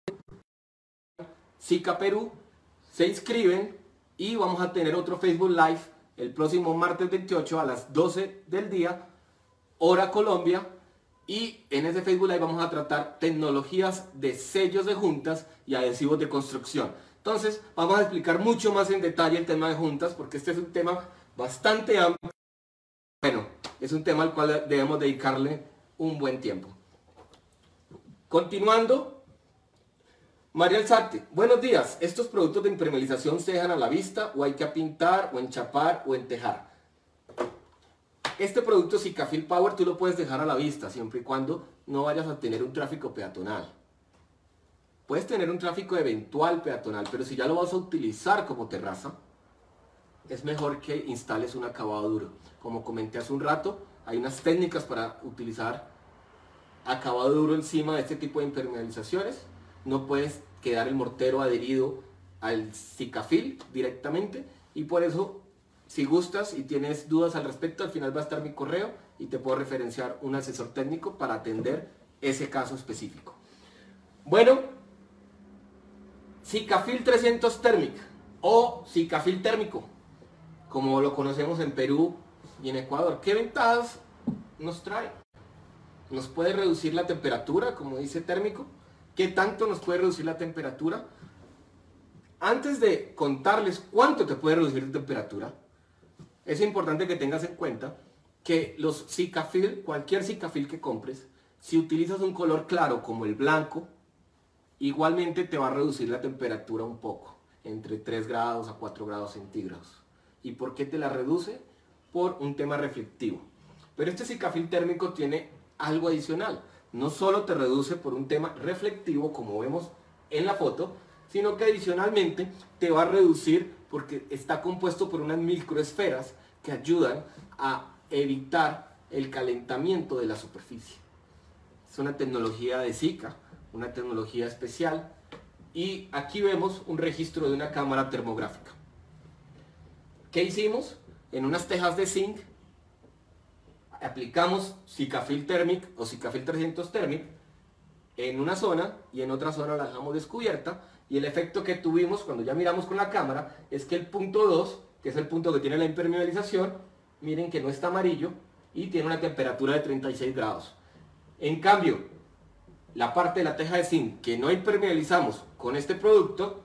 Sika Perú, se inscriben y vamos a tener otro Facebook Live el próximo martes veintiocho a las doce del día, hora Colombia, y en ese Facebook Live vamos a tratar tecnologías de sellos de juntas y adhesivos de construcción. Entonces vamos a explicar mucho más en detalle el tema de juntas, porque este es un tema bastante amplio. Bueno, es un tema al cual debemos dedicarle un buen tiempo. Continuando, María Alzate, buenos días. ¿Estos productos de impermeabilización se dejan a la vista o hay que pintar o enchapar o entejar? Este producto Sikafil Power tú lo puedes dejar a la vista siempre y cuando no vayas a tener un tráfico peatonal. Puedes tener un tráfico eventual peatonal, pero si ya lo vas a utilizar como terraza, es mejor que instales un acabado duro. Como comenté hace un rato, hay unas técnicas para utilizar acabado duro encima de este tipo de impermeabilizaciones. No puedes quedar el mortero adherido al Sikafil directamente, y por eso, si gustas y tienes dudas al respecto, al final va a estar mi correo y te puedo referenciar un asesor técnico para atender ese caso específico. Bueno, Sikafil trescientos Thermic o Sikafil térmico, como lo conocemos en Perú y en Ecuador. ¿Qué ventajas nos trae? Nos puede reducir la temperatura, como dice térmico. ¿Qué tanto nos puede reducir la temperatura? Antes de contarles cuánto te puede reducir la temperatura, es importante que tengas en cuenta que los Sikafil, cualquier Sikafil que compres, si utilizas un color claro como el blanco, igualmente te va a reducir la temperatura un poco, entre tres grados a cuatro grados centígrados. ¿Y por qué te la reduce? Por un tema reflectivo. Pero este Sikafil térmico tiene algo adicional. No solo te reduce por un tema reflectivo, como vemos en la foto, sino que adicionalmente te va a reducir porque está compuesto por unas microesferas que ayudan a evitar el calentamiento de la superficie. Es una tecnología de Sika, una tecnología especial, y aquí vemos un registro de una cámara termográfica. ¿Qué hicimos? En unas tejas de zinc aplicamos Sikafil Thermic o Sikafil trescientos Thermic en una zona y en otra zona la dejamos descubierta, y el efecto que tuvimos cuando ya miramos con la cámara es que el punto dos, que es el punto que tiene la impermeabilización, miren que no está amarillo y tiene una temperatura de treinta y seis grados. En cambio, la parte de la teja de zinc que no impermeabilizamos con este producto,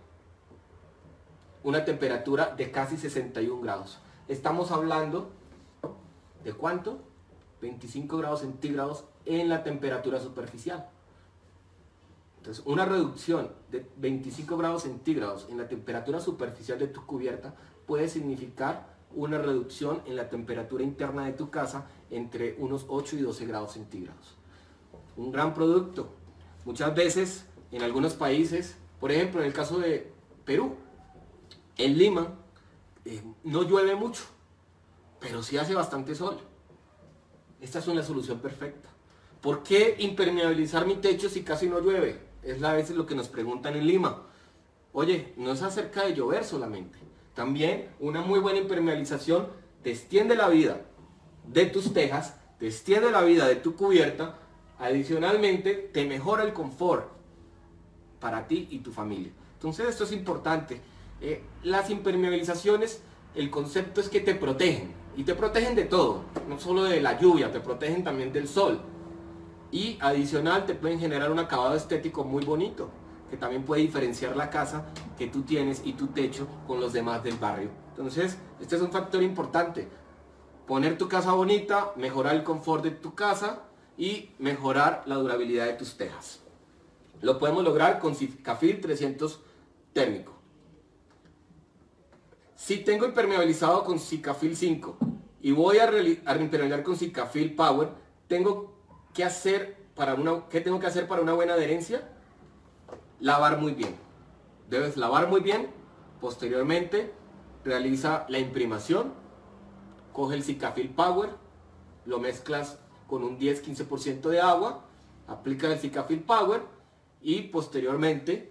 una temperatura de casi sesenta y un grados. Estamos hablando de ¿cuánto? veinticinco grados centígrados en la temperatura superficial. Entonces, una reducción de veinticinco grados centígrados en la temperatura superficial de tu cubierta puede significar una reducción en la temperatura interna de tu casa entre unos ocho y doce grados centígrados. Un gran producto. Muchas veces en algunos países, por ejemplo en el caso de Perú, en Lima, eh, no llueve mucho, pero sí hace bastante sol. Esta es una solución perfecta. ¿Por qué impermeabilizar mi techo si casi no llueve? Es a veces lo que nos preguntan en Lima. Oye, no es acerca de llover solamente. También una muy buena impermeabilización te extiende la vida de tus tejas, te extiende la vida de tu cubierta. Adicionalmente, te mejora el confort para ti y tu familia. Entonces, esto es importante. Eh, las impermeabilizaciones, el concepto es que te protegen Y te protegen de todo, no solo de la lluvia, te protegen también del sol. Y adicional te pueden generar un acabado estético muy bonito, que también puede diferenciar la casa que tú tienes y tu techo con los demás del barrio. Entonces, este es un factor importante. Poner tu casa bonita, mejorar el confort de tu casa y mejorar la durabilidad de tus tejas. Lo podemos lograr con Sikafil trescientos térmico. Si tengo impermeabilizado con Sikafil cinco y voy a, a impermeabilizar con Sikafil Power, tengo que hacer para una, ¿qué tengo que hacer para una buena adherencia? Lavar muy bien. Debes lavar muy bien. Posteriormente realiza la imprimación. Coge el Sikafil Power, lo mezclas con un diez a quince por ciento de agua, aplica el Sikafil Power y posteriormente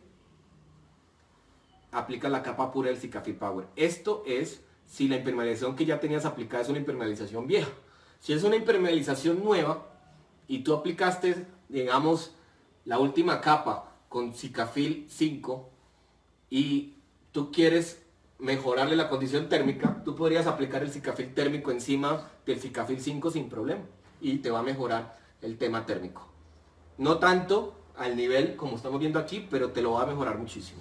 aplica la capa pura del Sikafil Power. Esto es si la impermeabilización que ya tenías aplicada es una impermeabilización vieja. Si es una impermeabilización nueva y tú aplicaste, digamos, la última capa con Sikafil cinco y tú quieres mejorarle la condición térmica, tú podrías aplicar el Sikafil térmico encima del Sikafil cinco sin problema y te va a mejorar el tema térmico. No tanto al nivel como estamos viendo aquí, pero te lo va a mejorar muchísimo.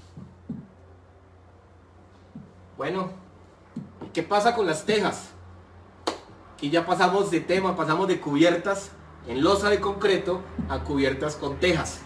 Bueno, ¿qué pasa con las tejas? Aquí ya pasamos de tema, pasamos de cubiertas en losa de concreto a cubiertas con tejas.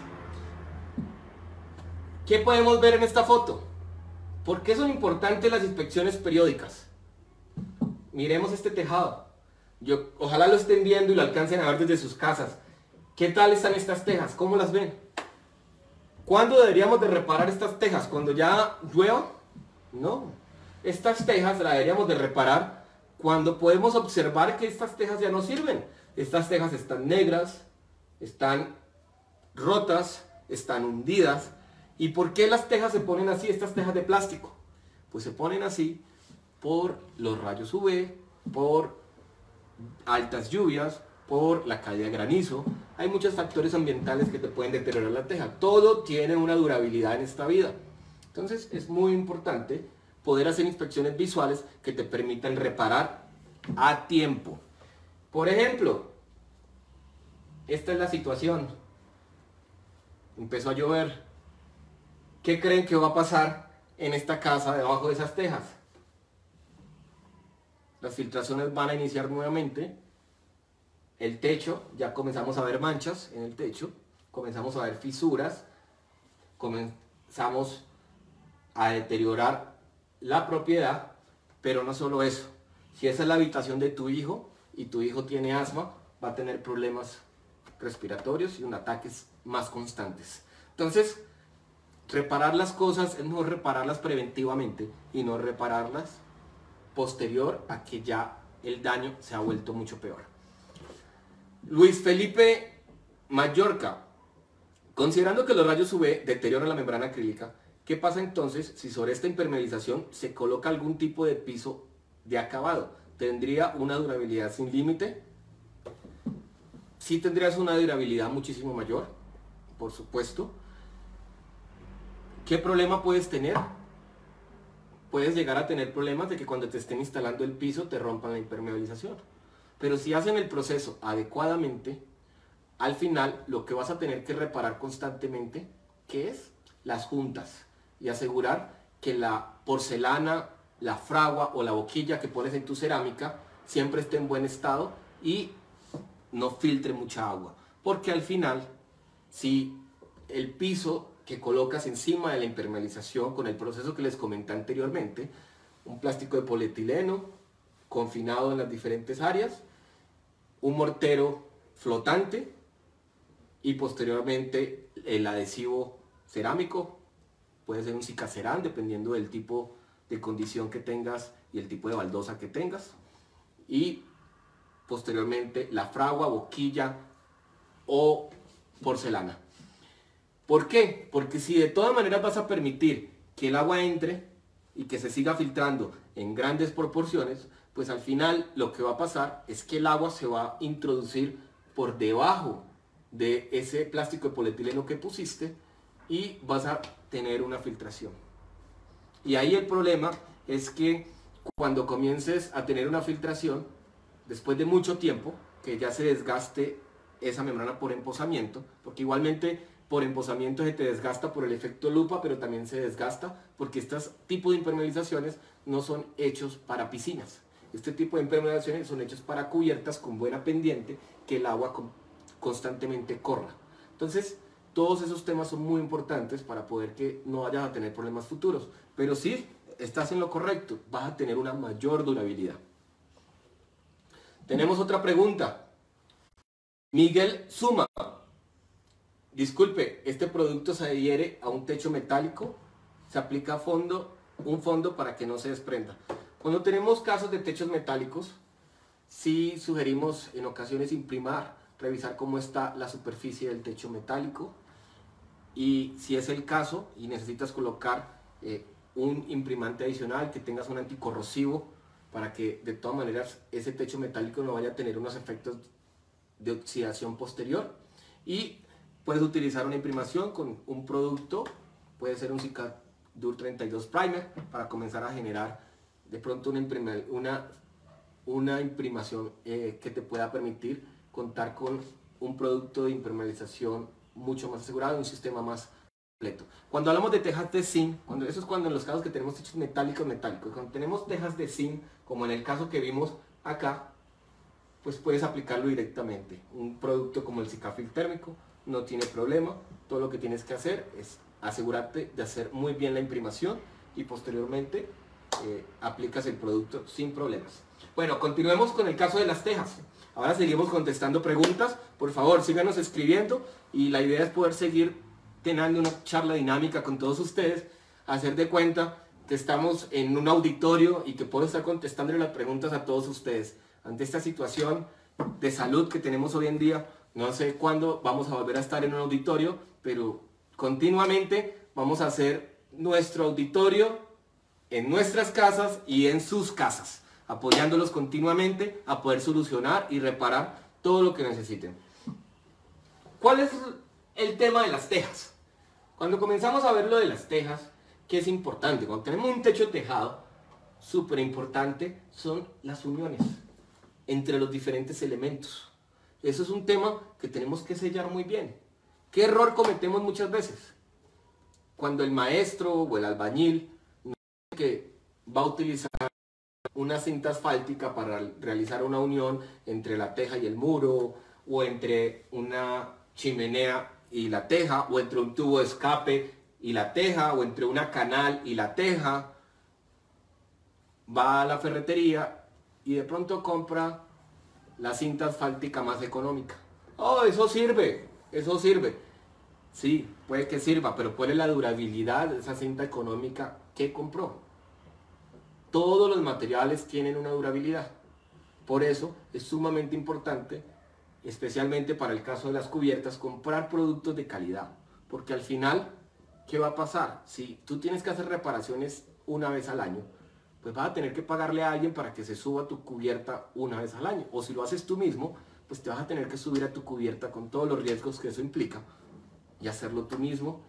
¿Qué podemos ver en esta foto? ¿Por qué son importantes las inspecciones periódicas? Miremos este tejado. Yo, ojalá lo estén viendo y lo alcancen a ver desde sus casas. ¿Qué tal están estas tejas? ¿Cómo las ven? ¿Cuándo deberíamos de reparar estas tejas? ¿Cuando ya llueva? No. Estas tejas las deberíamos de reparar cuando podemos observar que estas tejas ya no sirven. Estas tejas están negras, están rotas, están hundidas. ¿Y por qué las tejas se ponen así, estas tejas de plástico? Pues se ponen así por los rayos U V, por altas lluvias, por la caída de granizo. Hay muchos factores ambientales que te pueden deteriorar la teja. Todo tiene una durabilidad en esta vida. Entonces es muy importante poder hacer inspecciones visuales que te permitan reparar a tiempo. Por ejemplo, esta es la situación. Empezó a llover. ¿Qué creen que va a pasar en esta casa debajo de esas tejas? Las filtraciones van a iniciar nuevamente. El techo, ya comenzamos a ver manchas en el techo, comenzamos a ver fisuras, comenzamos a deteriorar la propiedad, pero no solo eso. Si esa es la habitación de tu hijo y tu hijo tiene asma, va a tener problemas respiratorios y un ataques más constantes. Entonces, reparar las cosas es mejor repararlas preventivamente y no repararlas posterior a que ya el daño se ha vuelto mucho peor. Luis Felipe Mallorca, considerando que los rayos U V deterioran la membrana acrílica, ¿qué pasa entonces si sobre esta impermeabilización se coloca algún tipo de piso de acabado? ¿Tendría una durabilidad sin límite? Sí tendrías una durabilidad muchísimo mayor, por supuesto. ¿Qué problema puedes tener? Puedes llegar a tener problemas de que cuando te estén instalando el piso te rompan la impermeabilización. Pero si hacen el proceso adecuadamente, al final lo que vas a tener que reparar constantemente, ¿qué es? Las juntas. Y asegurar que la porcelana, la fragua o la boquilla que pones en tu cerámica siempre esté en buen estado y no filtre mucha agua. Porque al final, si el piso que colocas encima de la impermeabilización con el proceso que les comenté anteriormente, un plástico de polietileno confinado en las diferentes áreas, un mortero flotante y posteriormente el adhesivo cerámico, puede ser un Cicacerán dependiendo del tipo de condición que tengas y el tipo de baldosa que tengas, y posteriormente la fragua, boquilla o porcelana. ¿Por qué? Porque si de todas maneras vas a permitir que el agua entre y que se siga filtrando en grandes proporciones, pues al final lo que va a pasar es que el agua se va a introducir por debajo de ese plástico de polietileno que pusiste y vas a tener una filtración. Y ahí el problema es que cuando comiences a tener una filtración, después de mucho tiempo, que ya se desgaste esa membrana por emposamiento, porque igualmente por emposamiento se te desgasta por el efecto lupa, pero también se desgasta porque estos tipos de impermeabilizaciones no son hechos para piscinas. Este tipo de impermeabilizaciones son hechos para cubiertas con buena pendiente, que el agua constantemente corra. Entonces, todos esos temas son muy importantes para poder que no vayas a tener problemas futuros. Pero sí, estás en lo correcto, vas a tener una mayor durabilidad. Tenemos otra pregunta. Miguel Suma. Disculpe, ¿este producto se adhiere a un techo metálico? Se aplica a fondo, un fondo para que no se desprenda. Cuando tenemos casos de techos metálicos, sí sugerimos en ocasiones imprimar, revisar cómo está la superficie del techo metálico, y si es el caso y necesitas colocar eh, un imprimante adicional, que tengas un anticorrosivo, para que de todas maneras ese techo metálico no vaya a tener unos efectos de oxidación posterior. Y puedes utilizar una imprimación con un producto, puede ser un Cicadur treinta y dos Primer, para comenzar a generar de pronto una, imprima, una, una imprimación eh, que te pueda permitir contar con un producto de impermeabilización mucho más asegurado, un sistema más completo. Cuando hablamos de tejas de zinc, cuando, eso es cuando en los casos que tenemos techos metálicos metálicos, cuando tenemos tejas de zinc, como en el caso que vimos acá, pues puedes aplicarlo directamente. Un producto como el Sikafil térmico no tiene problema. Todo lo que tienes que hacer es asegurarte de hacer muy bien la imprimación y posteriormente eh, aplicas el producto sin problemas. Bueno, continuemos con el caso de las tejas. Ahora seguimos contestando preguntas. Por favor, síganos escribiendo, y la idea es poder seguir teniendo una charla dinámica con todos ustedes, hacer de cuenta que estamos en un auditorio y que puedo estar contestándole las preguntas a todos ustedes. Ante esta situación de salud que tenemos hoy en día, no sé cuándo vamos a volver a estar en un auditorio, pero continuamente vamos a hacer nuestro auditorio en nuestras casas y en sus casas, apoyándolos continuamente a poder solucionar y reparar todo lo que necesiten. ¿Cuál es el tema de las tejas? Cuando comenzamos a ver lo de las tejas, ¿qué es importante? Cuando tenemos un techo tejado, súper importante son las uniones entre los diferentes elementos. Eso es un tema que tenemos que sellar muy bien. ¿Qué error cometemos muchas veces? Cuando el maestro o el albañil no sabe que va a utilizar una cinta asfáltica para realizar una unión entre la teja y el muro, o entre una chimenea y la teja, o entre un tubo de escape y la teja, o entre una canal y la teja, va a la ferretería y de pronto compra la cinta asfáltica más económica. Oh, eso sirve, eso sirve. Sí, puede que sirva, pero ¿cuál es la durabilidad de esa cinta económica que compró? Todos los materiales tienen una durabilidad. Por eso es sumamente importante, especialmente para el caso de las cubiertas, comprar productos de calidad. Porque al final, ¿qué va a pasar? Si tú tienes que hacer reparaciones una vez al año, pues vas a tener que pagarle a alguien para que se suba a tu cubierta una vez al año. O si lo haces tú mismo, pues te vas a tener que subir a tu cubierta con todos los riesgos que eso implica y hacerlo tú mismo.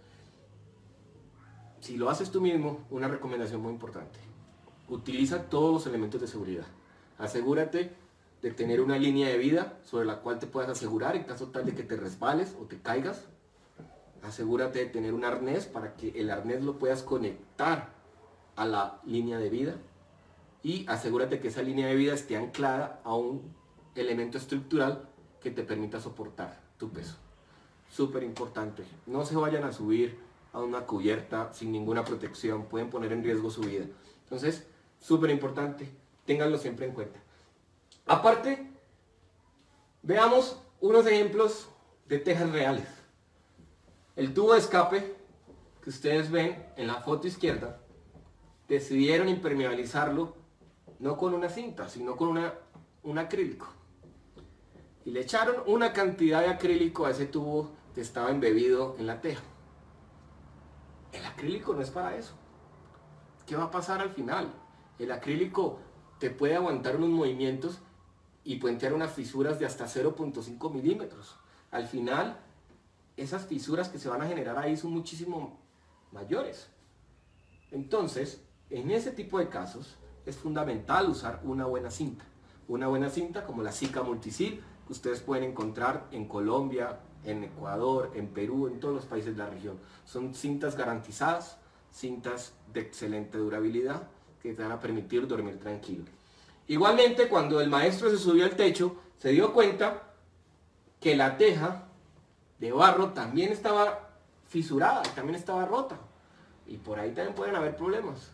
Si lo haces tú mismo, una recomendación muy importante: utiliza todos los elementos de seguridad. Asegúrate de tener una línea de vida sobre la cual te puedas asegurar en caso tal de que te resbales o te caigas. Asegúrate de tener un arnés para que el arnés lo puedas conectar a la línea de vida, y asegúrate que esa línea de vida esté anclada a un elemento estructural que te permita soportar tu peso. Súper importante. No se vayan a subir a una cubierta sin ninguna protección, pueden poner en riesgo su vida. Entonces, súper importante, ténganlo siempre en cuenta. Aparte, veamos unos ejemplos de tejas reales. El tubo de escape que ustedes ven en la foto izquierda, decidieron impermeabilizarlo no con una cinta, sino con una, un acrílico. Y le echaron una cantidad de acrílico a ese tubo que estaba embebido en la teja. El acrílico no es para eso. ¿Qué va a pasar al final? El acrílico te puede aguantar unos movimientos y puentear unas fisuras de hasta cero punto cinco milímetros. Al final, esas fisuras que se van a generar ahí son muchísimo mayores. Entonces, en ese tipo de casos, es fundamental usar una buena cinta. Una buena cinta como la Sika Multisil, que ustedes pueden encontrar en Colombia, en Ecuador, en Perú, en todos los países de la región. Son cintas garantizadas, cintas de excelente durabilidad, que te van a permitir dormir tranquilo. Igualmente, cuando el maestro se subió al techo, se dio cuenta que la teja de barro también estaba fisurada, también estaba rota. Y por ahí también pueden haber problemas.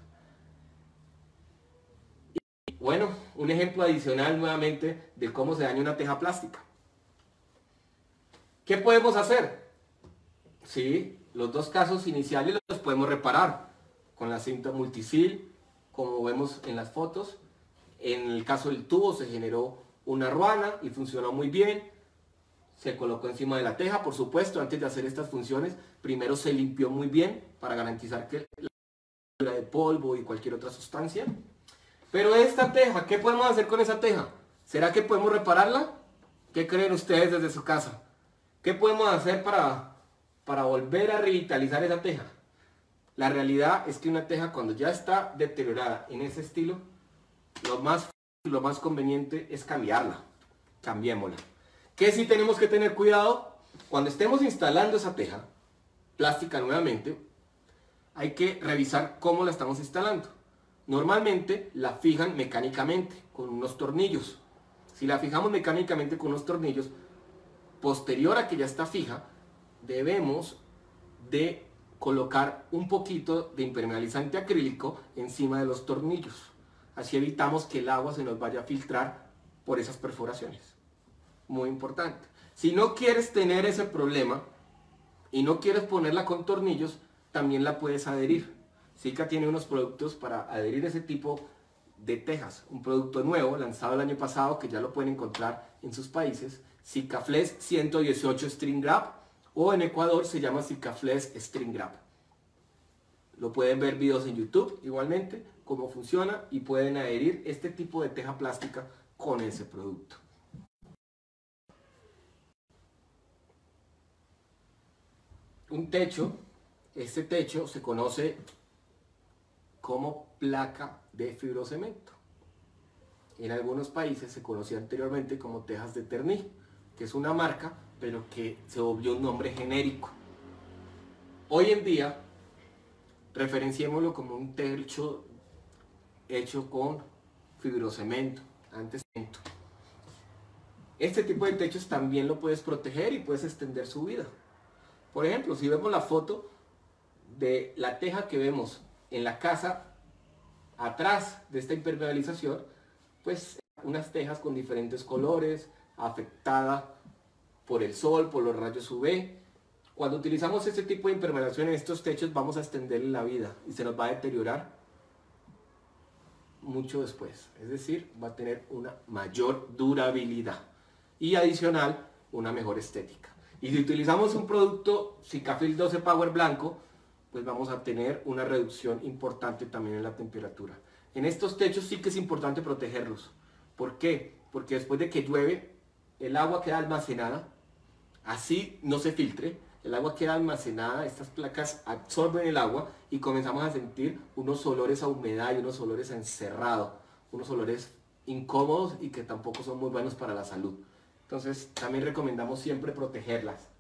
Y bueno, un ejemplo adicional nuevamente de cómo se daña una teja plástica. ¿Qué podemos hacer? Sí, los dos casos iniciales los podemos reparar con la cinta Multisil, como vemos en las fotos. En el caso del tubo se generó una ruana y funcionó muy bien. Se colocó encima de la teja, por supuesto, antes de hacer estas funciones, primero se limpió muy bien para garantizar que la de polvo y cualquier otra sustancia. Pero esta teja, ¿qué podemos hacer con esa teja? ¿Será que podemos repararla? ¿Qué creen ustedes desde su casa? ¿Qué podemos hacer para, para volver a revitalizar esa teja? La realidad es que una teja cuando ya está deteriorada en ese estilo, lo más, lo más conveniente es cambiarla. Cambiémosla. ¿Qué sí tenemos que tener cuidado? Cuando estemos instalando esa teja plástica nuevamente, hay que revisar cómo la estamos instalando. Normalmente la fijan mecánicamente con unos tornillos. Si la fijamos mecánicamente con unos tornillos, posterior a que ya está fija, debemos de colocar un poquito de impermeabilizante acrílico encima de los tornillos. Así evitamos que el agua se nos vaya a filtrar por esas perforaciones. Muy importante. Si no quieres tener ese problema y no quieres ponerla con tornillos, también la puedes adherir. Sika tiene unos productos para adherir ese tipo de tejas. Un producto nuevo lanzado el año pasado que ya lo pueden encontrar en sus países. Sikaflex ciento dieciocho String Grab, o en Ecuador se llama Sikaflex String Grab. Lo pueden ver videos en YouTube igualmente, cómo funciona, y pueden adherir este tipo de teja plástica con ese producto. Un techo, este techo se conoce como placa de fibrocemento. En algunos países se conocía anteriormente como tejas de Terni, que es una marca, pero que se volvió un nombre genérico. Hoy en día, referenciémoslo como un techo hecho con fibrocemento, antes cemento. Este tipo de techos también lo puedes proteger y puedes extender su vida. Por ejemplo, si vemos la foto de la teja que vemos en la casa atrás de esta impermeabilización, pues unas tejas con diferentes colores, afectada por el sol, por los rayos U V. Cuando utilizamos este tipo de impermeabilización en estos techos, vamos a extenderle la vida y se nos va a deteriorar mucho después. Es decir, va a tener una mayor durabilidad y adicional, una mejor estética. Y si utilizamos un producto Sikafil doce Power blanco, pues vamos a tener una reducción importante también en la temperatura. En estos techos sí que es importante protegerlos. ¿Por qué? Porque después de que llueve, el agua queda almacenada, así no se filtre, el agua queda almacenada, estas placas absorben el agua y comenzamos a sentir unos olores a humedad y unos olores a encerrado, unos olores incómodos y que tampoco son muy buenos para la salud. Entonces también recomendamos siempre protegerlas.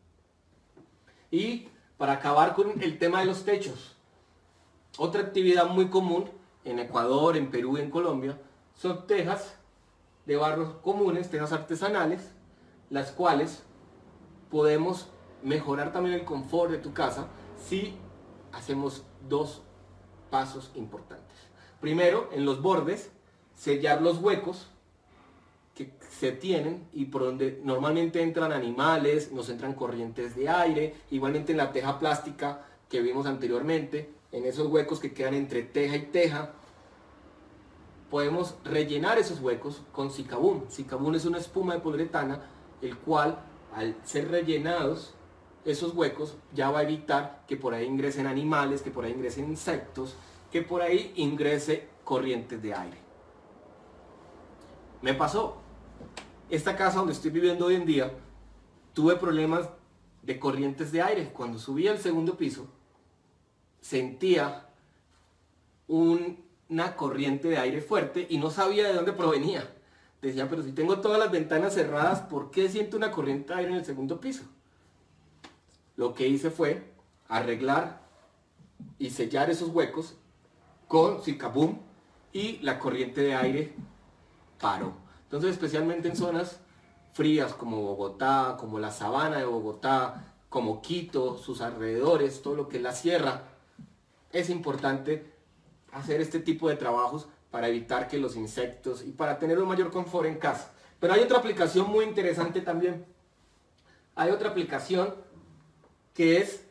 Y para acabar con el tema de los techos, otra actividad muy común en Ecuador, en Perú y en Colombia son tejas de barro comunes, tejas artesanales, las cuales podemos mejorar también el confort de tu casa si hacemos dos pasos importantes. Primero, en los bordes, sellar los huecos que se tienen y por donde normalmente entran animales, nos entran corrientes de aire, igualmente en la teja plástica que vimos anteriormente, en esos huecos que quedan entre teja y teja, podemos rellenar esos huecos con Sikabum. Sikabum es una espuma de poliuretana, el cual al ser rellenados esos huecos ya va a evitar que por ahí ingresen animales, que por ahí ingresen insectos, que por ahí ingrese corrientes de aire. Me pasó, esta casa donde estoy viviendo hoy en día, tuve problemas de corrientes de aire. Cuando subí al segundo piso, sentía un una corriente de aire fuerte y no sabía de dónde provenía. Decía, pero si tengo todas las ventanas cerradas, ¿por qué siento una corriente de aire en el segundo piso? Lo que hice fue arreglar y sellar esos huecos con Zikaboom y la corriente de aire paró. Entonces, especialmente en zonas frías como Bogotá, como la sabana de Bogotá, como Quito, sus alrededores, todo lo que es la sierra, es importante hacer este tipo de trabajos para evitar que los insectos y para tener un mayor confort en casa. Pero hay otra aplicación muy interesante también. Hay otra aplicación que es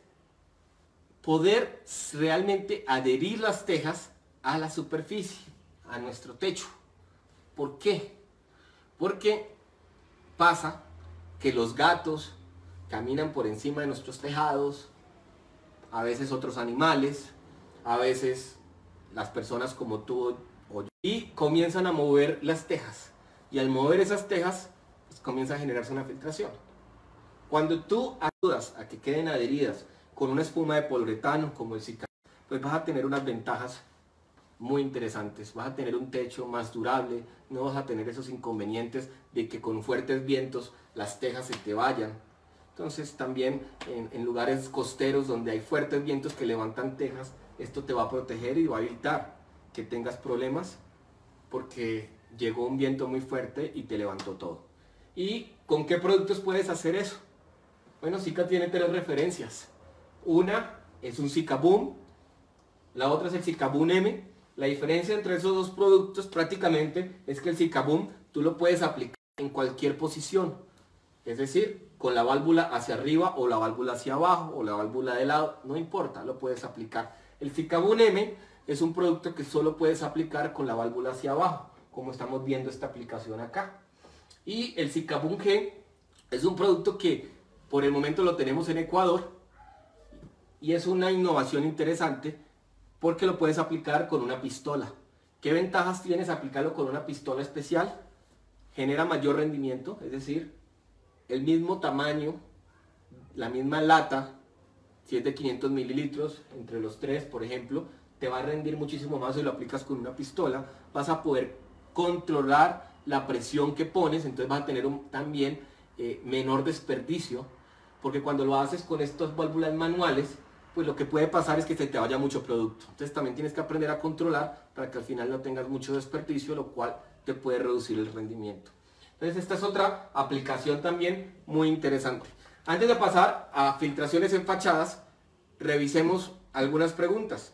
poder realmente adherir las tejas a la superficie, a nuestro techo. ¿Por qué? Porque pasa que los gatos caminan por encima de nuestros tejados, a veces otros animales, a veces las personas como tú o yo, y comienzan a mover las tejas. Y al mover esas tejas, pues comienza a generarse una filtración. Cuando tú ayudas a que queden adheridas con una espuma de poliuretano como el Zikaboom, pues vas a tener unas ventajas muy interesantes. Vas a tener un techo más durable, no vas a tener esos inconvenientes de que con fuertes vientos las tejas se te vayan. Entonces también en, en lugares costeros donde hay fuertes vientos que levantan tejas, esto te va a proteger y va a evitar que tengas problemas porque llegó un viento muy fuerte y te levantó todo. ¿Y con qué productos puedes hacer eso? Bueno, Zika tiene tres referencias. Una es un Zikaboom, la otra es el Zikaboom M. La diferencia entre esos dos productos prácticamente es que el Zikaboom tú lo puedes aplicar en cualquier posición. Es decir, con la válvula hacia arriba o la válvula hacia abajo o la válvula de lado, no importa, lo puedes aplicar. El Zikaboom M es un producto que solo puedes aplicar con la válvula hacia abajo, como estamos viendo esta aplicación acá. Y el Zikaboom G es un producto que por el momento lo tenemos en Ecuador y es una innovación interesante porque lo puedes aplicar con una pistola. ¿Qué ventajas tienes aplicarlo con una pistola especial? Genera mayor rendimiento, es decir, el mismo tamaño, la misma lata, si es de quinientos mililitros, entre los tres, por ejemplo, te va a rendir muchísimo más si lo aplicas con una pistola. Vas a poder controlar la presión que pones, entonces vas a tener un, también eh, menor desperdicio, porque cuando lo haces con estas válvulas manuales, pues lo que puede pasar es que se te vaya mucho producto. Entonces también tienes que aprender a controlar para que al final no tengas mucho desperdicio, lo cual te puede reducir el rendimiento. Entonces esta es otra aplicación también muy interesante. Antes de pasar a filtraciones en fachadas, revisemos algunas preguntas.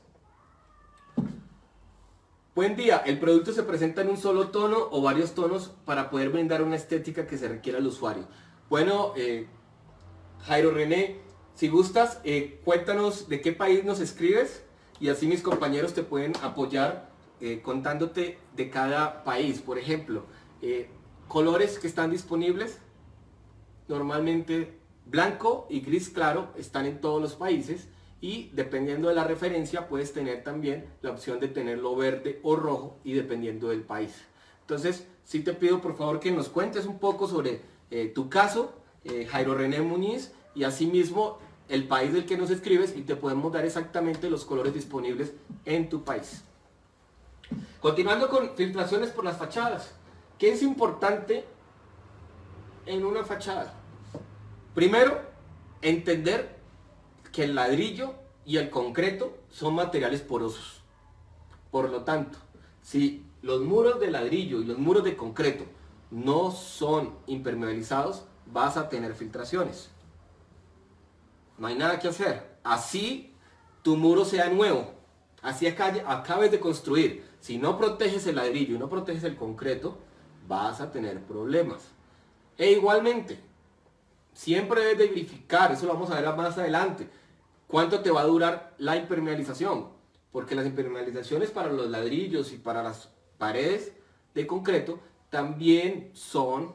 Buen día, ¿el producto se presenta en un solo tono o varios tonos para poder brindar una estética que se requiera al usuario? Bueno, eh, Jairo René, si gustas, eh, cuéntanos de qué país nos escribes y así mis compañeros te pueden apoyar eh, contándote de cada país. Por ejemplo, eh, colores que están disponibles, normalmente blanco y gris claro están en todos los países y dependiendo de la referencia puedes tener también la opción de tenerlo verde o rojo y dependiendo del país. Entonces, sí te pido por favor que nos cuentes un poco sobre eh, tu caso, eh, Jairo René Muñiz, y asimismo el país del que nos escribes y te podemos dar exactamente los colores disponibles en tu país. Continuando con filtraciones por las fachadas. ¿Qué es importante en una fachada? Primero, entender que el ladrillo y el concreto son materiales porosos. Por lo tanto, si los muros de ladrillo y los muros de concreto no son impermeabilizados, vas a tener filtraciones. No hay nada que hacer. Así tu muro sea nuevo, así acabes de construir. Si no proteges el ladrillo y no proteges el concreto, vas a tener problemas. E igualmente, siempre debes de verificar, eso lo vamos a ver más adelante, cuánto te va a durar la impermeabilización. Porque las impermeabilizaciones para los ladrillos y para las paredes de concreto también son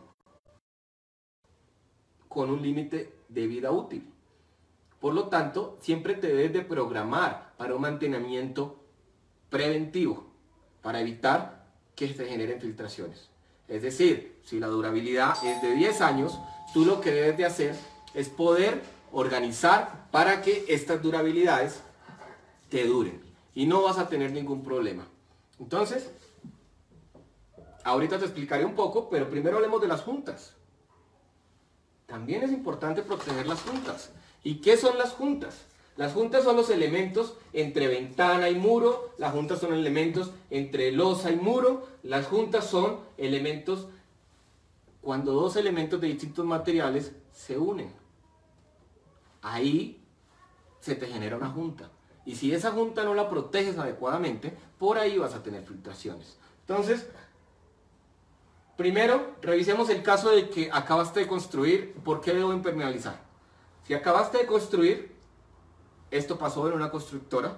con un límite de vida útil. Por lo tanto, siempre te debes de programar para un mantenimiento preventivo, para evitar que se generen filtraciones. Es decir, si la durabilidad es de diez años, tú lo que debes de hacer es poder organizar para que estas durabilidades te duren y no vas a tener ningún problema. Entonces, ahorita te explicaré un poco, pero primero hablemos de las juntas. También es importante proteger las juntas. ¿Y qué son las juntas? Las juntas son los elementos entre ventana y muro, las juntas son elementos entre losa y muro, las juntas son elementos cuando dos elementos de distintos materiales se unen. Ahí se te genera una junta. Y si esa junta no la proteges adecuadamente, por ahí vas a tener filtraciones. Entonces, primero, revisemos el caso de que acabaste de construir. ¿Por qué debo impermeabilizar? Si acabaste de construir, esto pasó en una constructora,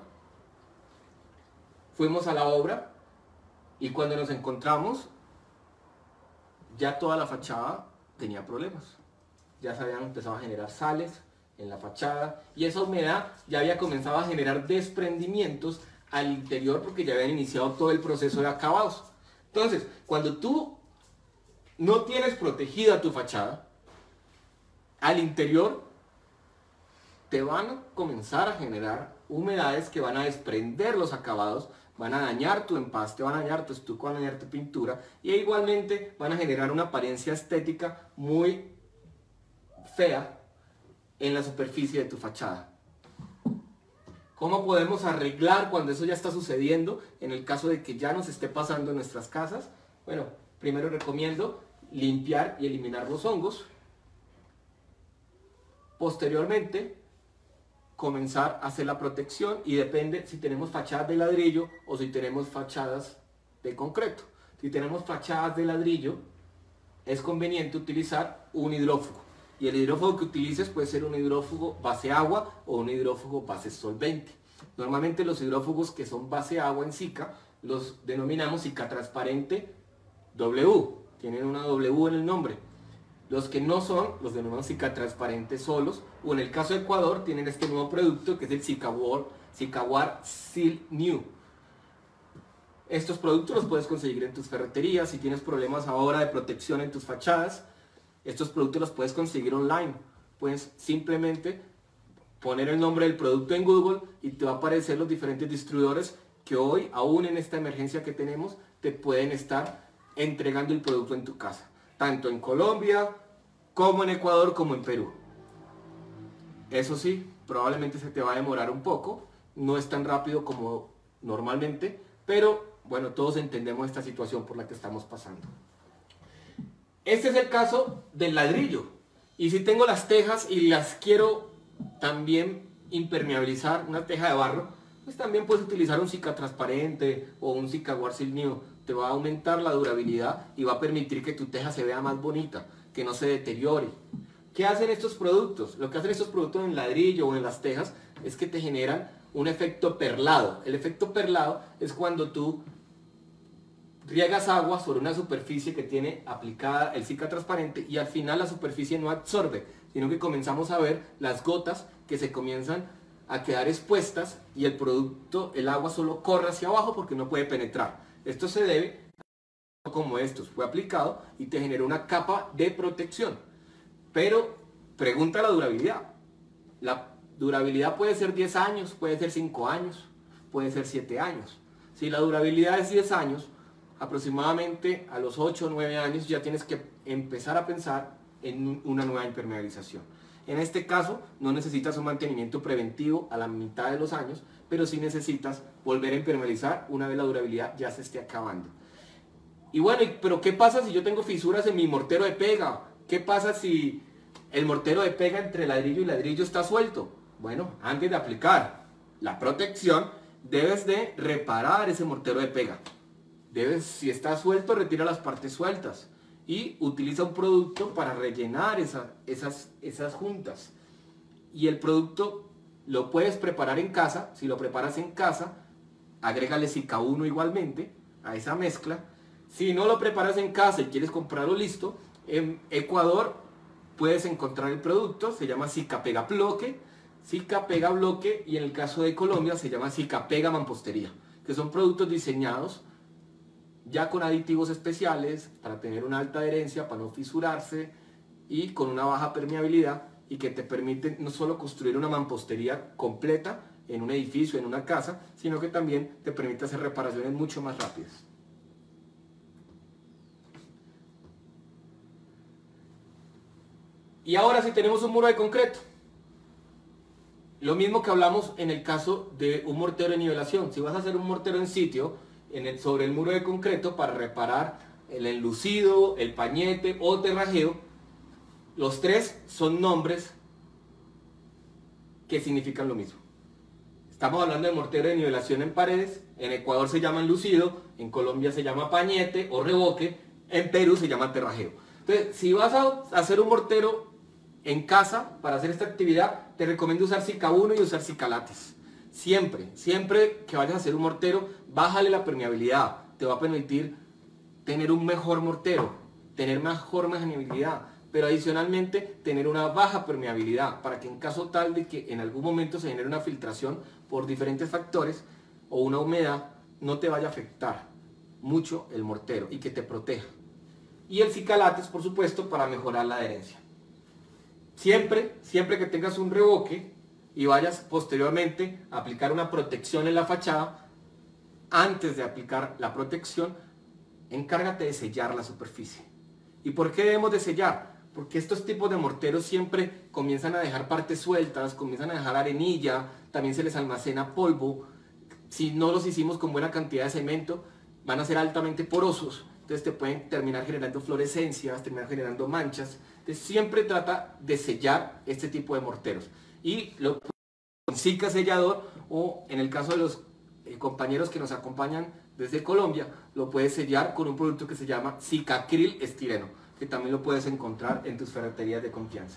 fuimos a la obra y cuando nos encontramos, ya toda la fachada tenía problemas. Ya se habían empezado a generar sales en la fachada y esa humedad ya había comenzado a generar desprendimientos al interior porque ya habían iniciado todo el proceso de acabados. Entonces, cuando tú no tienes protegida tu fachada, al interior te van a comenzar a generar humedades que van a desprender los acabados, van a dañar tu empaste, van a dañar tu estuco, van a dañar tu pintura y igualmente van a generar una apariencia estética muy fea en la superficie de tu fachada. ¿Cómo podemos arreglar cuando eso ya está sucediendo en el caso de que ya nos esté pasando en nuestras casas? Bueno, primero recomiendo limpiar y eliminar los hongos. Posteriormente, comenzar a hacer la protección y depende si tenemos fachadas de ladrillo o si tenemos fachadas de concreto. Si tenemos fachadas de ladrillo, es conveniente utilizar un hidrófugo. Y el hidrófugo que utilices puede ser un hidrófugo base agua o un hidrófugo base solvente. Normalmente los hidrófugos que son base agua en Sika los denominamos Sika transparente W. Tienen una W en el nombre. Los que no son, los denominamos Sika transparente solos, o en el caso de Ecuador tienen este nuevo producto que es el Sikawar, Sikawar Seal New. Estos productos los puedes conseguir en tus ferreterías. Si tienes problemas ahora de protección en tus fachadas, estos productos los puedes conseguir online. Puedes simplemente poner el nombre del producto en Google y te va a aparecer los diferentes distribuidores que hoy, aún en esta emergencia que tenemos, te pueden estar entregando el producto en tu casa. Tanto en Colombia, como en Ecuador, como en Perú. Eso sí, probablemente se te va a demorar un poco. No es tan rápido como normalmente, pero bueno, todos entendemos esta situación por la que estamos pasando. Este es el caso del ladrillo. Y si tengo las tejas y las quiero también impermeabilizar, una teja de barro, pues también puedes utilizar un Sika transparente o un Sikawar Seal New. Te va a aumentar la durabilidad y va a permitir que tu teja se vea más bonita, que no se deteriore. ¿Qué hacen estos productos? Lo que hacen estos productos en el ladrillo o en las tejas es que te generan un efecto perlado. El efecto perlado es cuando tú riegas agua sobre una superficie que tiene aplicada el Sika transparente y al final la superficie no absorbe, sino que comenzamos a ver las gotas que se comienzan a quedar expuestas y el producto, el agua solo corre hacia abajo porque no puede penetrar. Esto se debe a como estos fue aplicado y te genera una capa de protección. Pero pregunta la durabilidad. La durabilidad puede ser diez años, puede ser cinco años, puede ser siete años. Si la durabilidad es diez años, aproximadamente a los ocho o nueve años ya tienes que empezar a pensar en una nueva impermeabilización. En este caso no necesitas un mantenimiento preventivo a la mitad de los años, pero sí necesitas volver a impermeabilizar una vez la durabilidad ya se esté acabando. Y bueno, pero ¿qué pasa si yo tengo fisuras en mi mortero de pega? ¿Qué pasa si el mortero de pega entre ladrillo y ladrillo está suelto? Bueno, antes de aplicar la protección, debes de reparar ese mortero de pega. Debes, si está suelto, retira las partes sueltas y utiliza un producto para rellenar esa, esas, esas juntas. Y el producto lo puedes preparar en casa. Si lo preparas en casa, agrégale Sika uno igualmente a esa mezcla. Si no lo preparas en casa y quieres comprarlo listo, en Ecuador puedes encontrar el producto, se llama Sika Pega Bloque, Sika Pega Bloque, y en el caso de Colombia se llama Sika Pega Mampostería, que son productos diseñados ya con aditivos especiales para tener una alta adherencia, para no fisurarse y con una baja permeabilidad y que te permiten no solo construir una mampostería completa, en un edificio, en una casa, sino que también te permite hacer reparaciones mucho más rápidas. Y ahora si tenemos un muro de concreto, lo mismo que hablamos en el caso de un mortero de nivelación. Si vas a hacer un mortero en sitio en el, sobre el muro de concreto para reparar el enlucido, el pañete o terrajeo, los tres son nombres que significan lo mismo. Estamos hablando de mortero de nivelación en paredes. En Ecuador se llama enlucido, en Colombia se llama pañete o revoque, en Perú se llama terrajeo. Entonces, si vas a hacer un mortero en casa para hacer esta actividad, te recomiendo usar Sika uno y usar Cicalates. Siempre, siempre que vayas a hacer un mortero, bájale la permeabilidad. Te va a permitir tener un mejor mortero, tener mejor manejabilidad, pero adicionalmente tener una baja permeabilidad para que en caso tal de que en algún momento se genere una filtración por diferentes factores o una humedad, no te vaya a afectar mucho el mortero y que te proteja. Y el Cicalates, por supuesto, para mejorar la adherencia. Siempre, siempre que tengas un revoque y vayas posteriormente a aplicar una protección en la fachada, antes de aplicar la protección, encárgate de sellar la superficie. ¿Y por qué debemos de sellar? Porque estos tipos de morteros siempre comienzan a dejar partes sueltas, comienzan a dejar arenilla, también se les almacena polvo. Si no los hicimos con buena cantidad de cemento, van a ser altamente porosos. Entonces te pueden terminar generando fluorescencias, terminar generando manchas. Entonces siempre trata de sellar este tipo de morteros. Y lo con Sika sellador, o en el caso de los eh, compañeros que nos acompañan desde Colombia, lo puedes sellar con un producto que se llama Cicacril Estireno, que también lo puedes encontrar en tus ferreterías de confianza.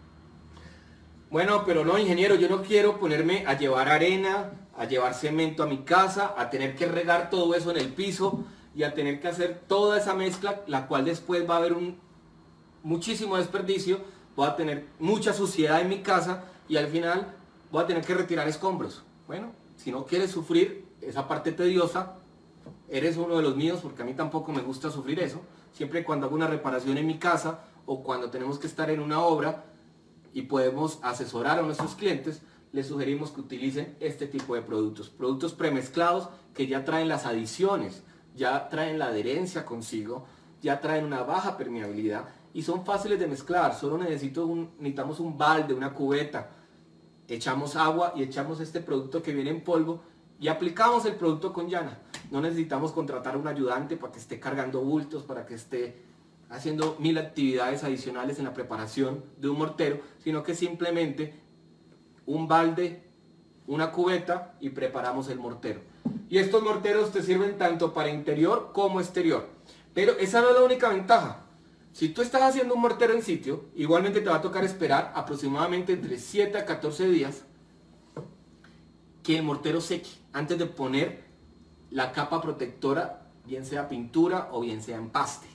Bueno, pero no, ingeniero, yo no quiero ponerme a llevar arena, a llevar cemento a mi casa, a tener que regar todo eso en el piso y a tener que hacer toda esa mezcla, la cual después va a haber un muchísimo desperdicio, voy a tener mucha suciedad en mi casa y al final voy a tener que retirar escombros. Bueno, si no quieres sufrir esa parte tediosa, eres uno de los míos, porque a mí tampoco me gusta sufrir eso. Siempre y cuando hago una reparación en mi casa o cuando tenemos que estar en una obra y podemos asesorar a nuestros clientes, les sugerimos que utilicen este tipo de productos. Productos premezclados que ya traen las adiciones, ya traen la adherencia consigo, ya traen una baja permeabilidad y son fáciles de mezclar. Solo necesito un, necesitamos un balde, una cubeta. Echamos agua y echamos este producto que viene en polvo y aplicamos el producto con llana. No necesitamos contratar a un ayudante para que esté cargando bultos, para que esté haciendo mil actividades adicionales en la preparación de un mortero, sino que simplemente un balde, una cubeta y preparamos el mortero. Y estos morteros te sirven tanto para interior como exterior. Pero esa no es la única ventaja. Si tú estás haciendo un mortero en sitio, igualmente te va a tocar esperar aproximadamente entre siete a catorce días que el mortero seque antes de poner la capa protectora, bien sea pintura o bien sea empaste.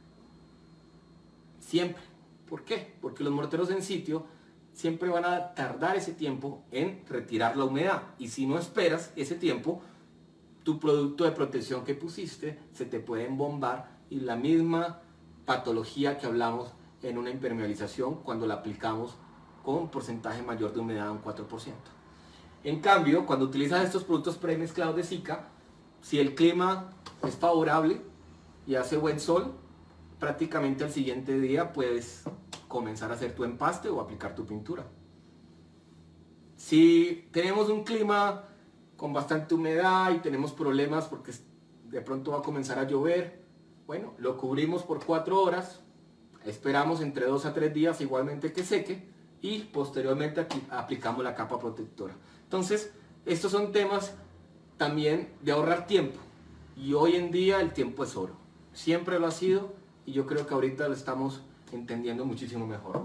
Siempre. ¿Por qué? Porque los morteros en sitio siempre van a tardar ese tiempo en retirar la humedad. Y si no esperas ese tiempo, tu producto de protección que pusiste se te puede embombar y la misma patología que hablamos en una impermeabilización cuando la aplicamos con un porcentaje mayor de humedad a un cuatro por ciento. En cambio, cuando utilizas estos productos premezclados de Sika, si el clima es favorable y hace buen sol, prácticamente al siguiente día puedes comenzar a hacer tu empaste o aplicar tu pintura. Si tenemos un clima con bastante humedad y tenemos problemas porque de pronto va a comenzar a llover, bueno, lo cubrimos por cuatro horas, esperamos entre dos a tres días igualmente que seque y posteriormente aquí aplicamos la capa protectora. Entonces, estos son temas también de ahorrar tiempo y hoy en día el tiempo es oro. Siempre lo ha sido y yo creo que ahorita lo estamos entendiendo muchísimo mejor.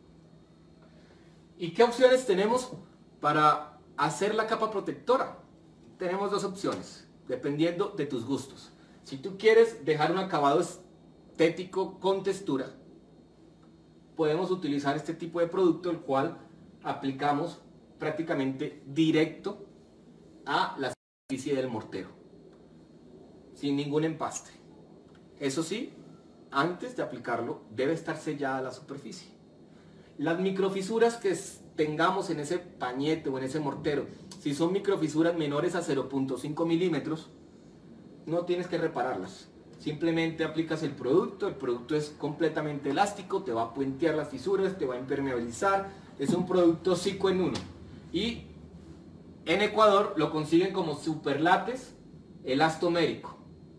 ¿Y qué opciones tenemos para hacer la capa protectora? Tenemos dos opciones, dependiendo de tus gustos. Si tú quieres dejar un acabado estético con textura, podemos utilizar este tipo de producto, el cual aplicamos prácticamente directo a la superficie del mortero, sin ningún empaste. Eso sí, antes de aplicarlo debe estar sellada la superficie. Las microfisuras que tengamos en ese pañete o en ese mortero, si son microfisuras menores a cero punto cinco milímetros, no tienes que repararlas. Simplemente aplicas el producto, el producto es completamente elástico, te va a puentear las fisuras, te va a impermeabilizar, es un producto cinco en uno. Y en Ecuador lo consiguen como Superlates elastomérico.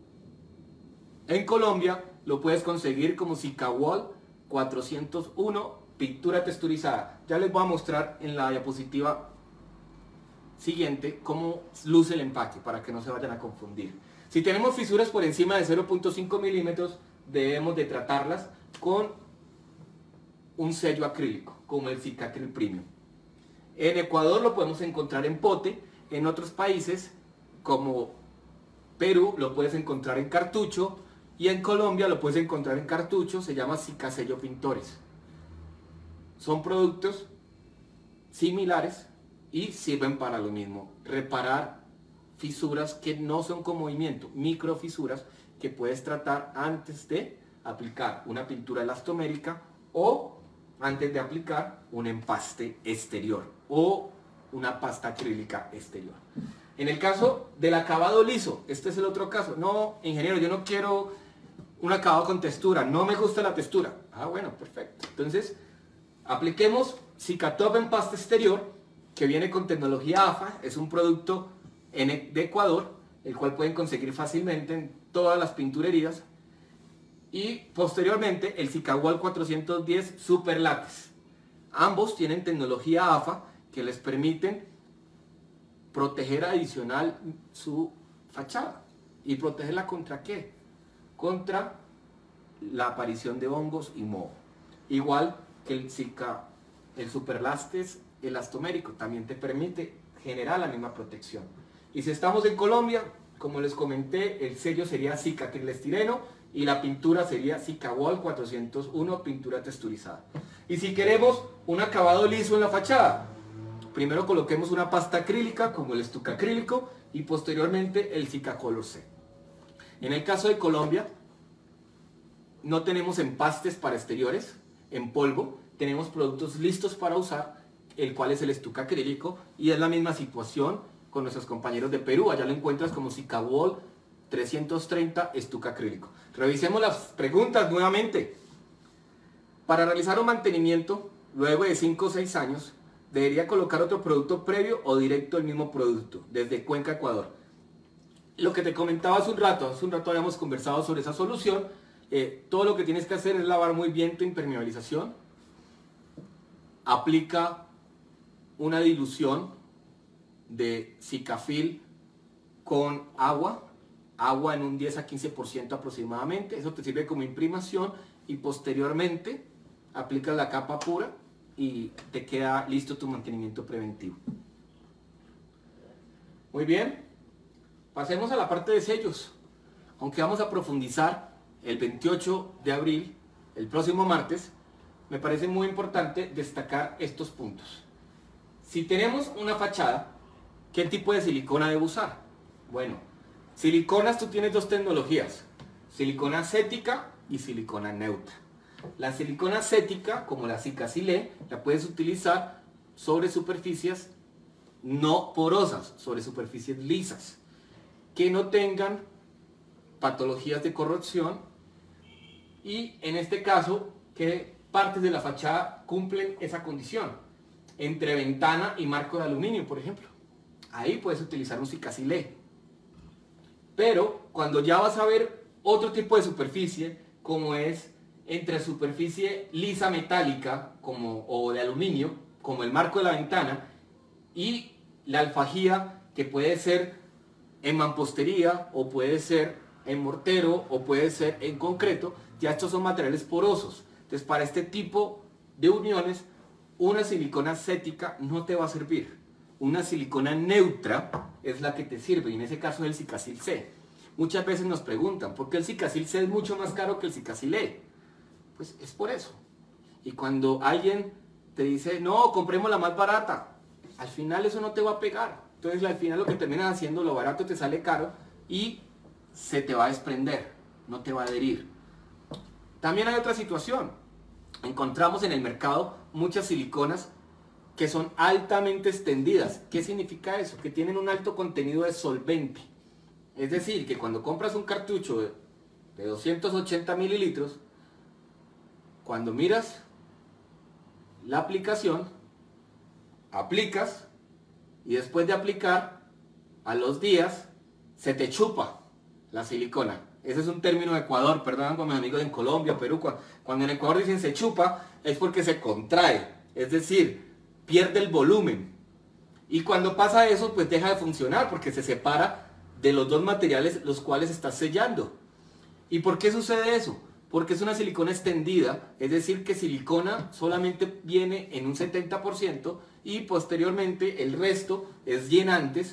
En Colombia lo puedes conseguir como Sikawall cuatrocientos uno pintura texturizada. Ya les voy a mostrar en la diapositiva siguiente cómo luce el empaque para que no se vayan a confundir. Si tenemos fisuras por encima de cero punto cinco milímetros, debemos de tratarlas con un sello acrílico, como el Cicatril Premium. En Ecuador lo podemos encontrar en pote, en otros países como Perú lo puedes encontrar en cartucho y en Colombia lo puedes encontrar en cartucho, se llama Cicasello Pintores. Son productos similares y sirven para lo mismo, reparar fisuras que no son con movimiento, microfisuras que puedes tratar antes de aplicar una pintura elastomérica o antes de aplicar un empaste exterior o una pasta acrílica exterior. En el caso del acabado liso, este es el otro caso. No, ingeniero, yo no quiero un acabado con textura, no me gusta la textura. Ah, bueno, perfecto. Entonces, apliquemos Cicatop empaste exterior, que viene con tecnología A F A, es un producto en, de Ecuador, el cual pueden conseguir fácilmente en todas las pinturerías. Y posteriormente el Sikawall cuatrocientos diez Superlates. Ambos tienen tecnología A F A que les permiten proteger adicional su fachada. ¿Y protegerla contra qué? Contra la aparición de hongos y moho. Igual que el, Cica, el Superlates elastomérico también te permite generar la misma protección. Y si estamos en Colombia, como les comenté, el sello sería Cicatril Estireno y la pintura sería Sikawall cuatrocientos uno pintura texturizada. Y si queremos un acabado liso en la fachada, primero coloquemos una pasta acrílica como el estuca acrílico y posteriormente el Cicacolor C. En el caso de Colombia no tenemos empastes para exteriores en polvo, tenemos productos listos para usar, el cual es el estuca acrílico, y es la misma situación con nuestros compañeros de Perú. Allá lo encuentras como Sikawall trescientos treinta estuca acrílico. Revisemos las preguntas nuevamente. Para realizar un mantenimiento, luego de cinco o seis años, ¿debería colocar otro producto previo o directo el mismo producto desde Cuenca, Ecuador? Lo que te comentaba hace un rato, hace un rato habíamos conversado sobre esa solución. Eh, todo lo que tienes que hacer es lavar muy bien tu impermeabilización. Aplica una dilución de Cicafil con agua, agua en un diez a quince por ciento aproximadamente. Eso te sirve como imprimación y posteriormente aplicas la capa pura y te queda listo tu mantenimiento preventivo. Muy bien, pasemos a la parte de sellos, aunque vamos a profundizar el veintiocho de abril, el próximo martes. Me parece muy importante destacar estos puntos. Si tenemos una fachada, ¿qué tipo de silicona debo usar? Bueno, siliconas, tú tienes dos tecnologías, silicona acética y silicona neutra. La silicona acética, como la Cicacilé, la puedes utilizar sobre superficies no porosas, sobre superficies lisas, que no tengan patologías de corrosión y en este caso, que partes de la fachada cumplen esa condición. Entre ventana y marco de aluminio, por ejemplo. Ahí puedes utilizar un Cicacilé. Pero cuando ya vas a ver otro tipo de superficie, como es entre superficie lisa metálica como, o de aluminio, como el marco de la ventana, y la alfajía, que puede ser en mampostería, o puede ser en mortero, o puede ser en concreto, ya estos son materiales porosos. Entonces, para este tipo de uniones, una silicona acética no te va a servir. Una silicona neutra es la que te sirve, y en ese caso es el Cicacil C. Muchas veces nos preguntan, ¿por qué el Cicacil C es mucho más caro que el Cicacilé? Pues es por eso. Y cuando alguien te dice, no, compremos la más barata, al final eso no te va a pegar. Entonces al final lo que terminas haciendo, lo barato te sale caro y se te va a desprender, no te va a adherir. También hay otra situación. Encontramos en el mercado muchas siliconas que son altamente extendidas. ¿Qué significa eso? Que tienen un alto contenido de solvente. Es decir, que cuando compras un cartucho de, de doscientos ochenta mililitros, cuando miras la aplicación, aplicas y después de aplicar, a los días, se te chupa la silicona. Ese es un término de Ecuador, perdón con mis amigos en Colombia, Perú. Cuando en Ecuador dicen se chupa, es porque se contrae, es decir, pierde el volumen. Y cuando pasa eso, pues deja de funcionar porque se separa de los dos materiales los cuales estás sellando. ¿Y por qué sucede eso? Porque es una silicona extendida, es decir, que silicona solamente viene en un setenta por ciento y posteriormente el resto es llenantes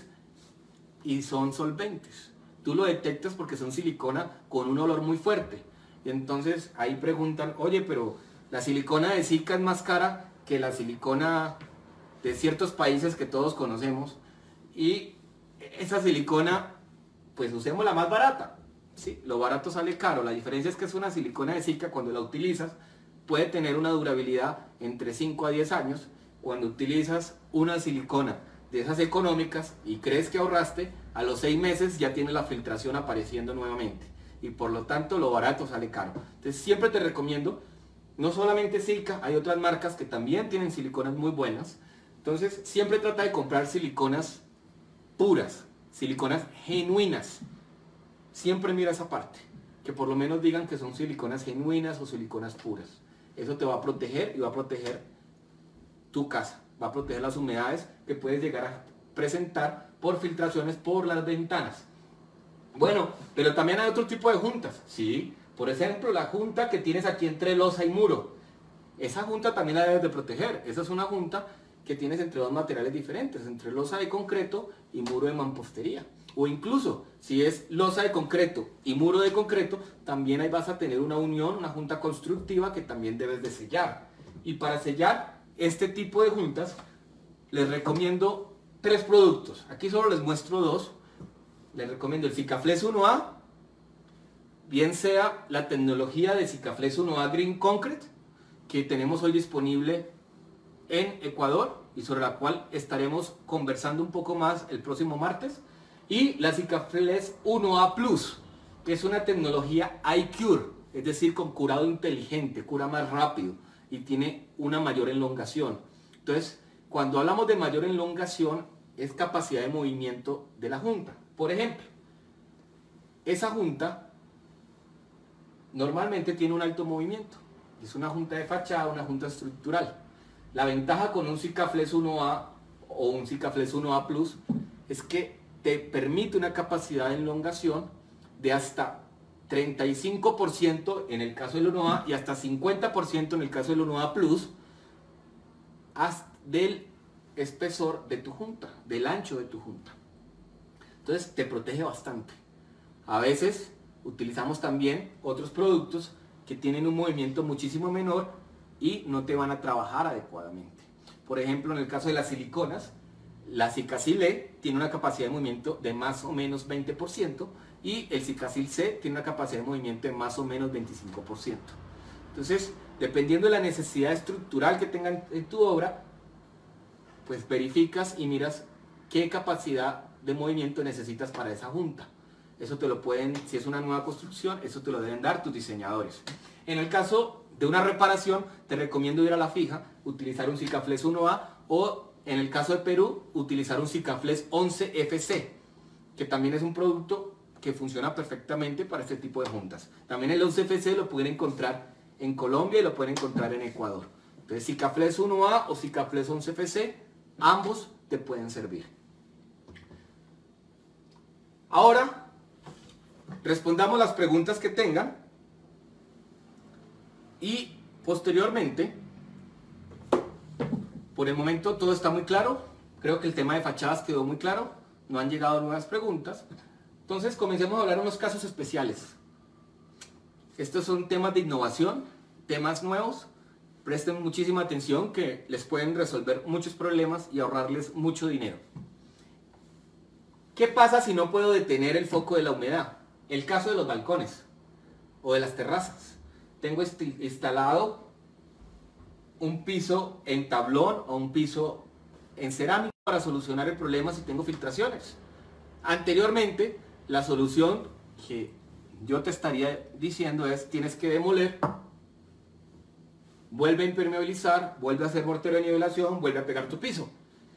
y son solventes. Tú lo detectas porque son silicona con un olor muy fuerte. Y entonces ahí preguntan, oye, pero la silicona de Sika es más cara que la silicona de ciertos países que todos conocemos. Y esa silicona, pues usemos la más barata. Sí, lo barato sale caro. La diferencia es que es una silicona de Sika, cuando la utilizas, puede tener una durabilidad entre cinco a diez años. Cuando utilizas una silicona de esas económicas y crees que ahorraste, a los seis meses ya tiene la filtración apareciendo nuevamente. Y por lo tanto lo barato sale caro. Entonces siempre te recomiendo, no solamente Sika, hay otras marcas que también tienen siliconas muy buenas. Entonces siempre trata de comprar siliconas puras, siliconas genuinas. Siempre mira esa parte, que por lo menos digan que son siliconas genuinas o siliconas puras. Eso te va a proteger y va a proteger tu casa, va a proteger las humedades que puedes llegar a presentar por filtraciones por las ventanas. Bueno, pero también hay otro tipo de juntas, ¿sí? Por ejemplo, la junta que tienes aquí entre losa y muro. Esa junta también la debes de proteger. Esa es una junta que tienes entre dos materiales diferentes, entre losa de concreto y muro de mampostería. O incluso, si es losa de concreto y muro de concreto, también ahí vas a tener una unión, una junta constructiva que también debes de sellar. Y para sellar este tipo de juntas, les recomiendo tres productos. Aquí solo les muestro dos. Les recomiendo el Sikaflex uno A, bien sea la tecnología de Sikaflex uno A Green Concrete, que tenemos hoy disponible en Ecuador y sobre la cual estaremos conversando un poco más el próximo martes. Y la Sikaflex uno A Plus, que es una tecnología iCure, es decir, con curado inteligente, cura más rápido y tiene una mayor elongación. Entonces, cuando hablamos de mayor elongación, es capacidad de movimiento de la junta. Por ejemplo, esa junta normalmente tiene un alto movimiento. Es una junta de fachada, una junta estructural. La ventaja con un Sikaflex uno A o un Sikaflex uno A Plus es que te permite una capacidad de elongación de hasta treinta y cinco por ciento en el caso del uno A y hasta cincuenta por ciento en el caso del uno A Plus del espesor de tu junta, del ancho de tu junta. Entonces te protege bastante. A veces utilizamos también otros productos que tienen un movimiento muchísimo menor y no te van a trabajar adecuadamente. Por ejemplo, en el caso de las siliconas, la Sikacil E tiene una capacidad de movimiento de más o menos veinte por ciento y el Sikacil C tiene una capacidad de movimiento de más o menos veinticinco por ciento. Entonces, dependiendo de la necesidad estructural que tengan en tu obra, pues verificas y miras qué capacidad de movimiento necesitas para esa junta. Eso te lo pueden, si es una nueva construcción, eso te lo deben dar tus diseñadores. En el caso de una reparación, te recomiendo ir a la fija, utilizar un Sikaflex uno A o en el caso de Perú, utilizar un Sikaflex once F C, que también es un producto que funciona perfectamente para este tipo de juntas. También el once F C lo pueden encontrar en Colombia y lo pueden encontrar en Ecuador. Entonces, Sikaflex uno A o Sikaflex once F C, ambos te pueden servir. Ahora, respondamos las preguntas que tengan y posteriormente, por el momento todo está muy claro. Creo que el tema de fachadas quedó muy claro. No han llegado nuevas preguntas. Entonces comencemos a hablar de unos casos especiales. Estos son temas de innovación, temas nuevos. Presten muchísima atención que les pueden resolver muchos problemas y ahorrarles mucho dinero. ¿Qué pasa si no puedo detener el foco de la humedad? El caso de los balcones o de las terrazas. Tengo instalado un piso en tablón o un piso en cerámica para solucionar el problema si tengo filtraciones. Anteriormente, la solución que yo te estaría diciendo es, tienes que demoler, vuelve a impermeabilizar, vuelve a hacer mortero de nivelación, vuelve a pegar tu piso.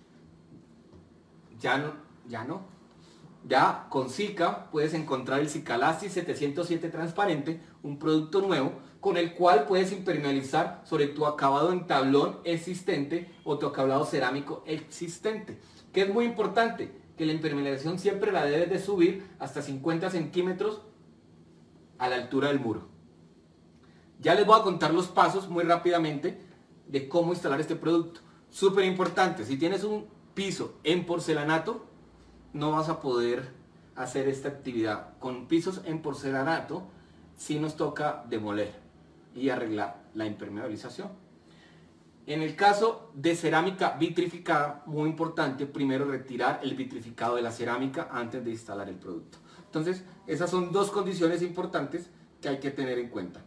Ya no, ya no. Ya con Sika puedes encontrar el Sikalastis setecientos siete transparente, un producto nuevo con el cual puedes impermeabilizar sobre tu acabado en tablón existente o tu acabado cerámico existente. Que es muy importante, que la impermeabilización siempre la debes de subir hasta cincuenta centímetros a la altura del muro. Ya les voy a contar los pasos muy rápidamente de cómo instalar este producto. Súper importante, si tienes un piso en porcelanato, no vas a poder hacer esta actividad. Con pisos en porcelanato, sí nos toca demoler y arreglar la impermeabilización. En el caso de cerámica vitrificada, muy importante, primero retirar el vitrificado de la cerámica antes de instalar el producto. Entonces, esas son dos condiciones importantes que hay que tener en cuenta.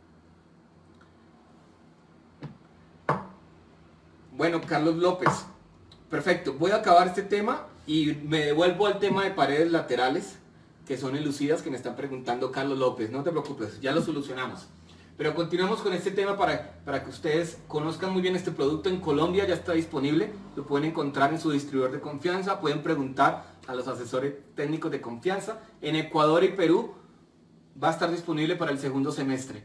Bueno, Carlos López, perfecto. Voy a acabar este tema y me devuelvo al tema de paredes laterales, que son enlucidas, que me están preguntando Carlos López. No te preocupes, ya lo solucionamos. Pero continuamos con este tema para, para que ustedes conozcan muy bien este producto. En Colombia ya está disponible, lo pueden encontrar en su distribuidor de confianza, pueden preguntar a los asesores técnicos de confianza. En Ecuador y Perú va a estar disponible para el segundo semestre.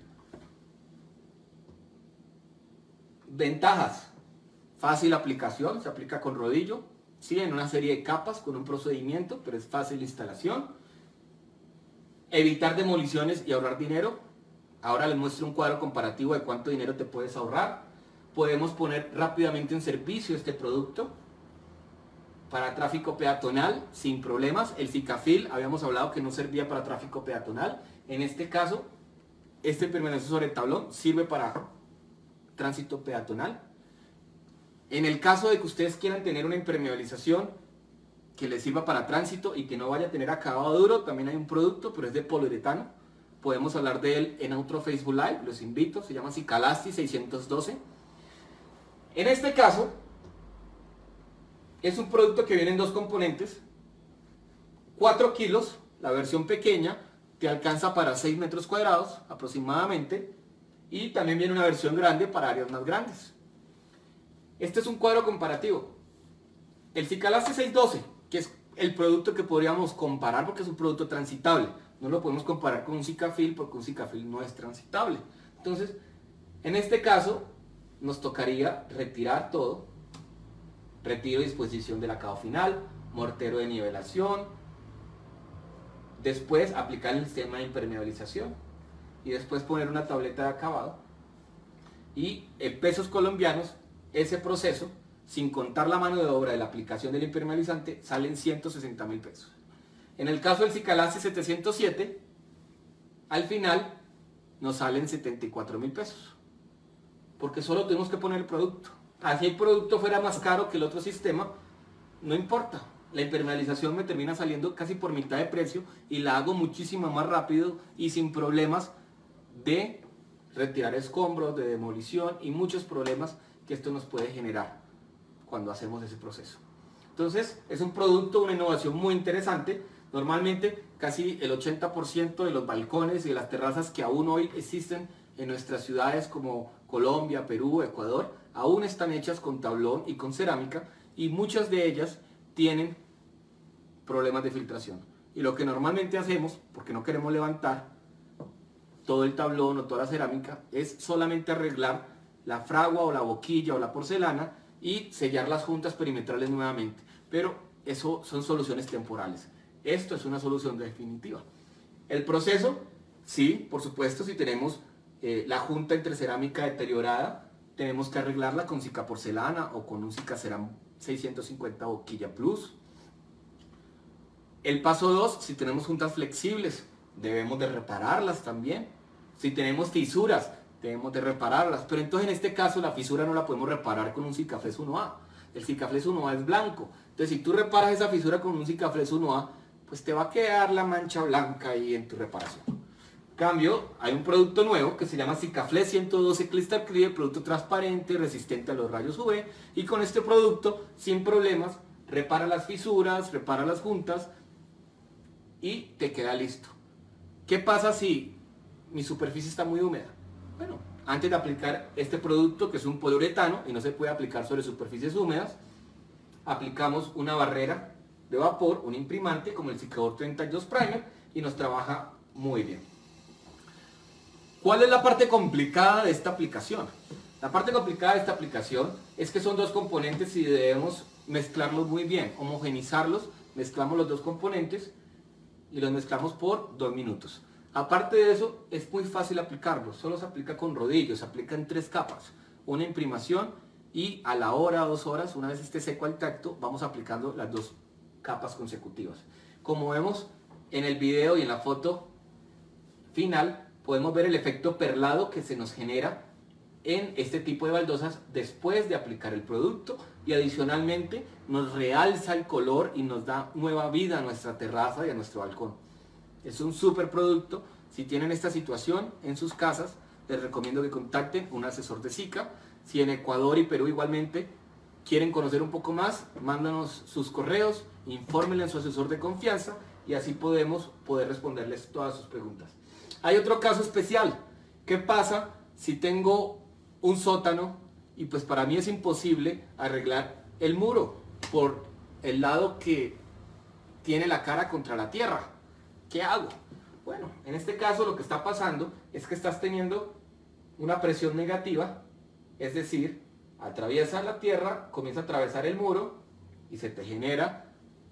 Ventajas: fácil aplicación, se aplica con rodillo, sí, en una serie de capas con un procedimiento, pero es fácil la instalación. Evitar demoliciones y ahorrar dinero. Ahora les muestro un cuadro comparativo de cuánto dinero te puedes ahorrar. Podemos poner rápidamente en servicio este producto para tráfico peatonal sin problemas. El Sikafil, habíamos hablado que no servía para tráfico peatonal. En este caso, este impermeabilizador sobre tablón sirve para tránsito peatonal. En el caso de que ustedes quieran tener una impermeabilización que les sirva para tránsito y que no vaya a tener acabado duro, también hay un producto, pero es de poliuretano. Podemos hablar de él en otro Facebook Live, los invito, se llama Sikalastis seiscientos doce. En este caso, es un producto que viene en dos componentes, cuatro kilos, la versión pequeña, te alcanza para seis metros cuadrados aproximadamente, y también viene una versión grande para áreas más grandes. Este es un cuadro comparativo. El Sikalastis seiscientos doce, que es el producto que podríamos comparar porque es un producto transitable. No lo podemos comparar con un Sikafil porque un Sikafil no es transitable. Entonces, en este caso, nos tocaría retirar todo. Retiro y disposición del acabado final, mortero de nivelación. Después aplicar el sistema de impermeabilización. Y después poner una tableta de acabado. Y en pesos colombianos, ese proceso, sin contar la mano de obra de la aplicación del impermeabilizante, salen ciento sesenta mil pesos. En el caso del Sikalastis setecientos siete, al final nos salen setenta y cuatro mil pesos. Porque solo tenemos que poner el producto. Así el producto fuera más caro que el otro sistema, no importa. La impermeabilización me termina saliendo casi por mitad de precio y la hago muchísimo más rápido y sin problemas de retirar escombros, de demolición y muchos problemas que esto nos puede generar cuando hacemos ese proceso. Entonces, es un producto, una innovación muy interesante. Normalmente, casi el ochenta por ciento de los balcones y de las terrazas que aún hoy existen en nuestras ciudades como Colombia, Perú, Ecuador, aún están hechas con tablón y con cerámica, y muchas de ellas tienen problemas de filtración. Y lo que normalmente hacemos, porque no queremos levantar todo el tablón o toda la cerámica, es solamente arreglar la fragua o la boquilla o la porcelana y sellar las juntas perimetrales nuevamente. Pero eso son soluciones temporales. Esto es una solución definitiva. El proceso, sí, por supuesto, si tenemos eh, la junta entre cerámica deteriorada, tenemos que arreglarla con Sika porcelana o con un Sikaceram seiscientos cincuenta boquilla plus. El paso dos, si tenemos juntas flexibles, debemos de repararlas también. Si tenemos fisuras, debemos de repararlas. Pero entonces en este caso la fisura no la podemos reparar con un Sikaflex uno A. El Sikaflex uno A es blanco. Entonces si tú reparas esa fisura con un Sikaflex uno A, pues te va a quedar la mancha blanca ahí en tu reparación. Cambio, hay un producto nuevo que se llama Sikaflex ciento doce Crystal Clear, producto transparente, resistente a los rayos U V, y con este producto, sin problemas, repara las fisuras, repara las juntas y te queda listo. ¿Qué pasa si mi superficie está muy húmeda? Bueno, antes de aplicar este producto, que es un poliuretano y no se puede aplicar sobre superficies húmedas, aplicamos una barrera de vapor, un imprimante como el Sikador treinta y dos Primer, y nos trabaja muy bien. ¿Cuál es la parte complicada de esta aplicación? La parte complicada de esta aplicación es que son dos componentes y debemos mezclarlos muy bien, homogenizarlos, mezclamos los dos componentes y los mezclamos por dos minutos. Aparte de eso, es muy fácil aplicarlo, solo se aplica con rodillos, se aplica en tres capas, una imprimación y a la hora o dos horas, una vez esté seco al tacto, vamos aplicando las dos capas consecutivas. Como vemos en el video y en la foto final, podemos ver el efecto perlado que se nos genera en este tipo de baldosas después de aplicar el producto, y adicionalmente nos realza el color y nos da nueva vida a nuestra terraza y a nuestro balcón. Es un súper producto. Si tienen esta situación en sus casas, les recomiendo que contacten un asesor de Sika. Si en Ecuador y Perú igualmente quieren conocer un poco más, mándanos sus correos, infórmenle a su asesor de confianza y así podemos poder responderles todas sus preguntas. Hay otro caso especial. ¿Qué pasa si tengo un sótano y pues para mí es imposible arreglar el muro por el lado que tiene la cara contra la tierra? ¿Qué hago? Bueno, en este caso lo que está pasando es que estás teniendo una presión negativa, es decir, atraviesa la tierra, comienza a atravesar el muro y se te genera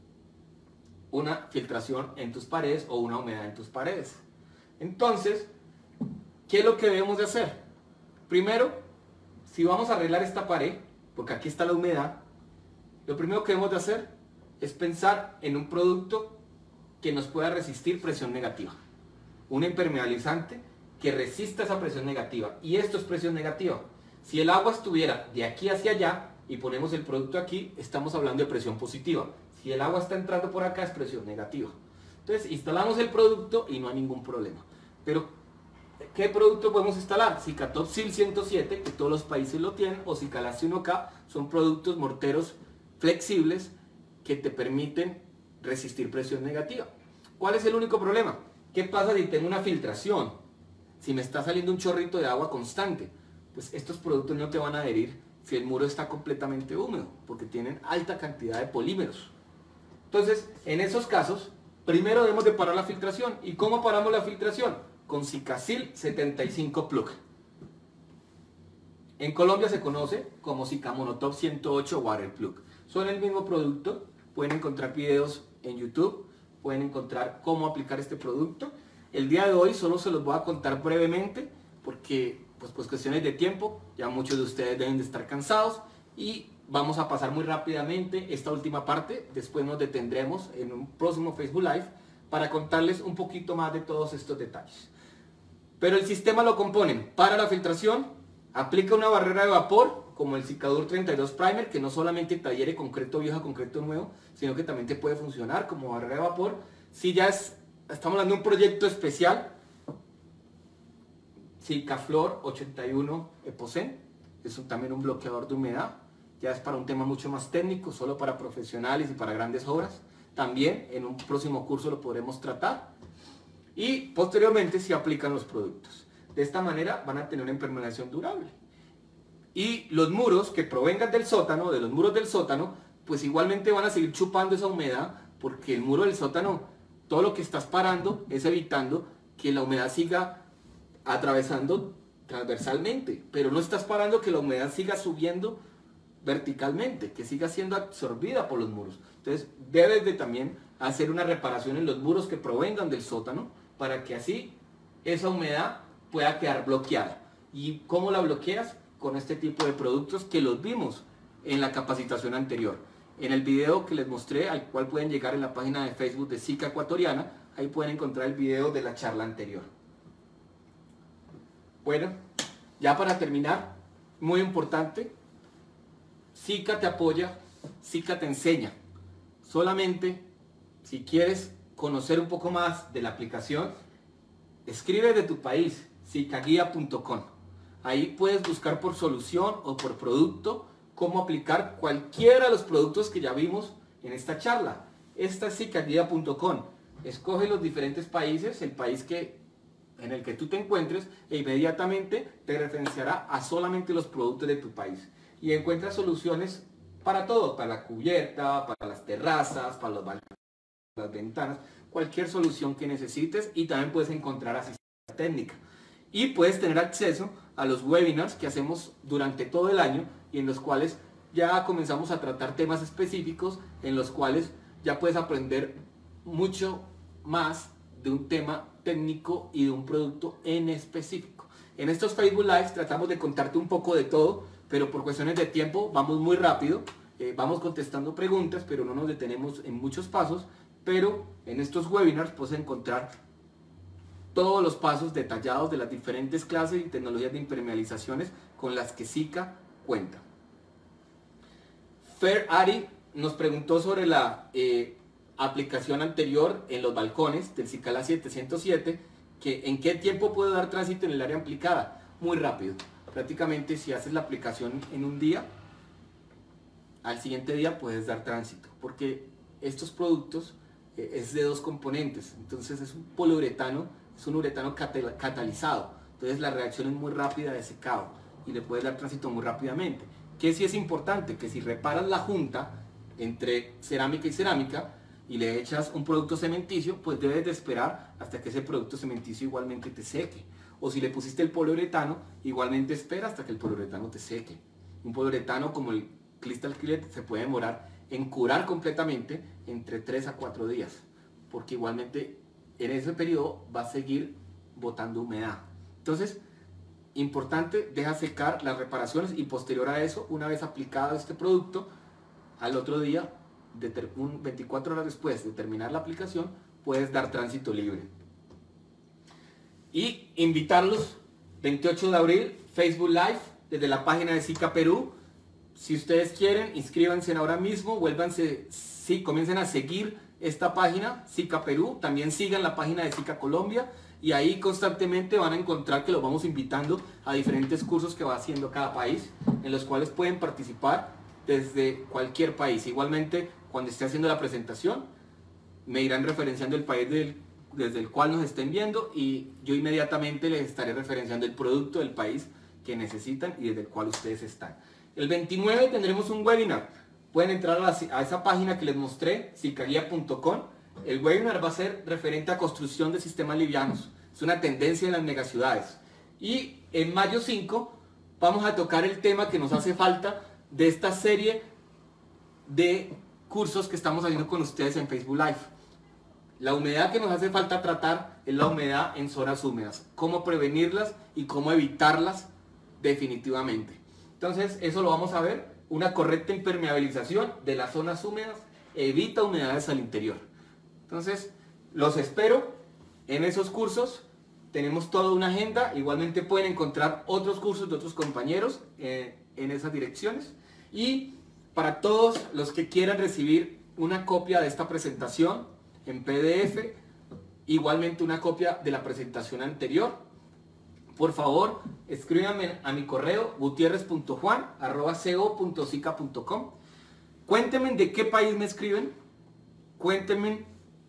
una filtración en tus paredes o una humedad en tus paredes. Entonces, ¿qué es lo que debemos de hacer? Primero, si vamos a arreglar esta pared, porque aquí está la humedad, lo primero que debemos de hacer es pensar en un producto que nos pueda resistir presión negativa. Un impermeabilizante que resista esa presión negativa. Y esto es presión negativa. Si el agua estuviera de aquí hacia allá y ponemos el producto aquí, estamos hablando de presión positiva. Si el agua está entrando por acá, es presión negativa. Entonces instalamos el producto y no hay ningún problema. Pero, ¿qué producto podemos instalar? Sikatopsil ciento siete, que todos los países lo tienen, o Sikalace uno K, son productos morteros flexibles que te permiten resistir presión negativa. ¿Cuál es el único problema? ¿Qué pasa si tengo una filtración? Si me está saliendo un chorrito de agua constante, pues estos productos no te van a adherir si el muro está completamente húmedo, porque tienen alta cantidad de polímeros. Entonces, en esos casos, primero debemos de parar la filtración. ¿Y cómo paramos la filtración? Con Sikazil setenta y cinco Plug. En Colombia se conoce como Sikamonotop ciento ocho Water Plug. Son el mismo producto, pueden encontrar videos en YouTube, pueden encontrar cómo aplicar este producto. El día de hoy solo se los voy a contar brevemente porque pues, pues cuestiones de tiempo, ya muchos de ustedes deben de estar cansados y vamos a pasar muy rápidamente esta última parte. Después nos detendremos en un próximo Facebook Live para contarles un poquito más de todos estos detalles. Pero el sistema lo componen para la filtración, aplica una barrera de vapor como el Sikador treinta y dos Primer, que no solamente te adhiere concreto viejo a concreto nuevo, sino que también te puede funcionar como barrera de vapor. Si ya es, estamos hablando de un proyecto especial, Sikaflor ochenta y uno Epoxen, es un, también un bloqueador de humedad, ya es para un tema mucho más técnico, solo para profesionales y para grandes obras. También en un próximo curso lo podremos tratar. Y posteriormente se aplican los productos. De esta manera van a tener una impermeabilización durable. Y los muros que provengan del sótano, de los muros del sótano, pues igualmente van a seguir chupando esa humedad, porque el muro del sótano, todo lo que estás parando es evitando que la humedad siga atravesando transversalmente, pero no estás parando que la humedad siga subiendo verticalmente, que siga siendo absorbida por los muros. Entonces debes de también hacer una reparación en los muros que provengan del sótano para que así esa humedad pueda quedar bloqueada. ¿Y cómo la bloqueas? Con este tipo de productos que los vimos en la capacitación anterior. En el video que les mostré, al cual pueden llegar en la página de Facebook de Sika Ecuatoriana, ahí pueden encontrar el video de la charla anterior. Bueno, ya para terminar, muy importante, Sika te apoya, Sika te enseña. Solamente si quieres conocer un poco más de la aplicación, escribe de tu país, sicaguía punto com. Ahí puedes buscar por solución o por producto cómo aplicar cualquiera de los productos que ya vimos en esta charla. Esta es sicaguía punto com. Escoge los diferentes países, el país que, en el que tú te encuentres, e inmediatamente te referenciará a solamente los productos de tu país. Y encuentras soluciones para todo, para la cubierta, para las terrazas, para los balcones, las ventanas, cualquier solución que necesites, y también puedes encontrar asistencia técnica. Y puedes tener acceso a los webinars que hacemos durante todo el año y en los cuales ya comenzamos a tratar temas específicos, en los cuales ya puedes aprender mucho más de un tema técnico y de un producto en específico. En estos Facebook Lives tratamos de contarte un poco de todo, pero por cuestiones de tiempo vamos muy rápido, eh, vamos contestando preguntas, pero no nos detenemos en muchos pasos. Pero en estos webinars puedes encontrar todos los pasos detallados de las diferentes clases y tecnologías de impermeabilizaciones con las que SICA cuenta. Fer Ari nos preguntó sobre la eh, aplicación anterior en los balcones del Cicala setecientos siete, que en qué tiempo puede dar tránsito en el área aplicada. Muy rápido. Prácticamente si haces la aplicación en un día, al siguiente día puedes dar tránsito, porque estos productos eh, es de dos componentes. Entonces es un poliuretano, es un uretano catalizado. Entonces la reacción es muy rápida de secado y le puedes dar tránsito muy rápidamente. Que sí es importante, que si reparas la junta entre cerámica y cerámica y le echas un producto cementicio, pues debes de esperar hasta que ese producto cementicio igualmente te seque. O si le pusiste el poliuretano, igualmente espera hasta que el poliuretano te seque. Un poliuretano como el Crystal Clear se puede demorar en curar completamente entre tres a cuatro días, porque igualmente en ese periodo va a seguir botando humedad. Entonces, importante, deja secar las reparaciones y posterior a eso, una vez aplicado este producto, al otro día, de un veinticuatro horas después de terminar la aplicación, puedes dar tránsito libre. Y invitarlos, veintiocho de abril, Facebook Live, desde la página de SICA Perú. Si ustedes quieren, inscríbanse ahora mismo, vuélvanse, sí, comiencen a seguir esta página, SICA Perú, también sigan la página de SICA Colombia, y ahí constantemente van a encontrar que los vamos invitando a diferentes cursos que va haciendo cada país, en los cuales pueden participar desde cualquier país. Igualmente, cuando esté haciendo la presentación, me irán referenciando el país del, desde el cual nos estén viendo, y yo inmediatamente les estaré referenciando el producto del país que necesitan y desde el cual ustedes están. El veintinueve tendremos un webinar. Pueden entrar a, la, a esa página que les mostré, sicaguía punto com. El webinar va a ser referente a construcción de sistemas livianos. Es una tendencia en las megaciudades. Y en mayo cinco vamos a tocar el tema que nos hace falta de esta serie de cursos que estamos haciendo con ustedes en Facebook Live. La humedad que nos hace falta tratar es la humedad en zonas húmedas. Cómo prevenirlas y cómo evitarlas definitivamente. Entonces eso lo vamos a ver. Una correcta impermeabilización de las zonas húmedas evita humedades al interior. Entonces los espero en esos cursos. Tenemos toda una agenda. Igualmente pueden encontrar otros cursos de otros compañeros eh, en esas direcciones. Y para todos los que quieran recibir una copia de esta presentación en P D F, igualmente una copia de la presentación anterior, por favor, escríbanme a mi correo gutierrez punto juan arroba co punto sica punto com. Cuéntenme de qué país me escriben, cuéntenme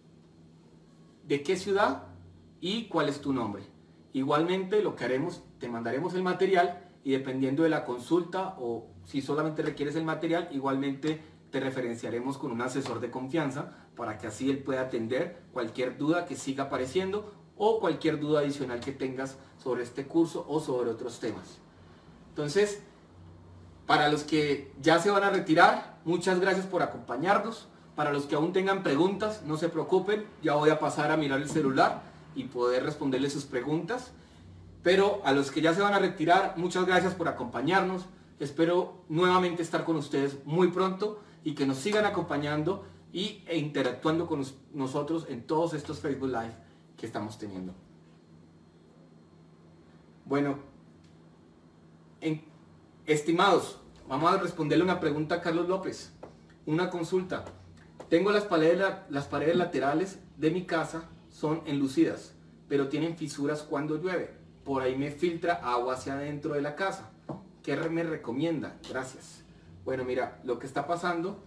de qué ciudad y cuál es tu nombre. Igualmente lo que haremos, te mandaremos el material y dependiendo de la consulta o si solamente requieres el material, igualmente te referenciaremos con un asesor de confianza para que así él pueda atender cualquier duda que siga apareciendo o cualquier duda adicional que tengas sobre este curso o sobre otros temas. Entonces, para los que ya se van a retirar, muchas gracias por acompañarnos. Para los que aún tengan preguntas, no se preocupen, ya voy a pasar a mirar el celular y poder responderles sus preguntas. Pero a los que ya se van a retirar, muchas gracias por acompañarnos. Espero nuevamente estar con ustedes muy pronto y que nos sigan acompañando y, e interactuando con nos, nosotros en todos estos Facebook Live que estamos teniendo. Bueno, en, estimados, vamos a responderle una pregunta a Carlos López. Una consulta. Tengo las paredes, las paredes laterales de mi casa son enlucidas. pero tienen fisuras cuando llueve. Por ahí me filtra agua hacia adentro de la casa. ¿Qué me recomienda? Gracias. Bueno, mira, lo que está pasando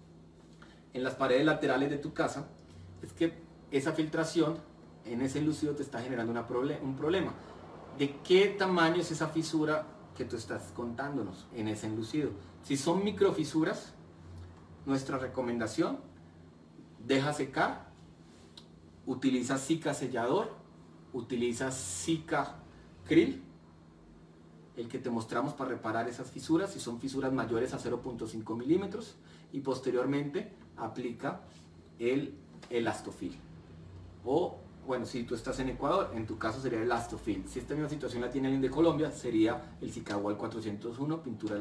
en las paredes laterales de tu casa es que esa filtración en ese enlucido te está generando una proble- un problema. ¿De qué tamaño es esa fisura que tú estás contándonos en ese enlucido? Si son microfisuras, nuestra recomendación, deja secar, utiliza Cica sellador, utiliza Cica Krill, el que te mostramos para reparar esas fisuras, si son fisuras mayores a cero punto cinco milímetros, y posteriormente aplica el Elastofil. O, bueno, si tú estás en Ecuador, en tu caso sería el Elastofil. Si esta misma situación la tiene alguien de Colombia, sería el Cicawall cuatrocientos uno, pintura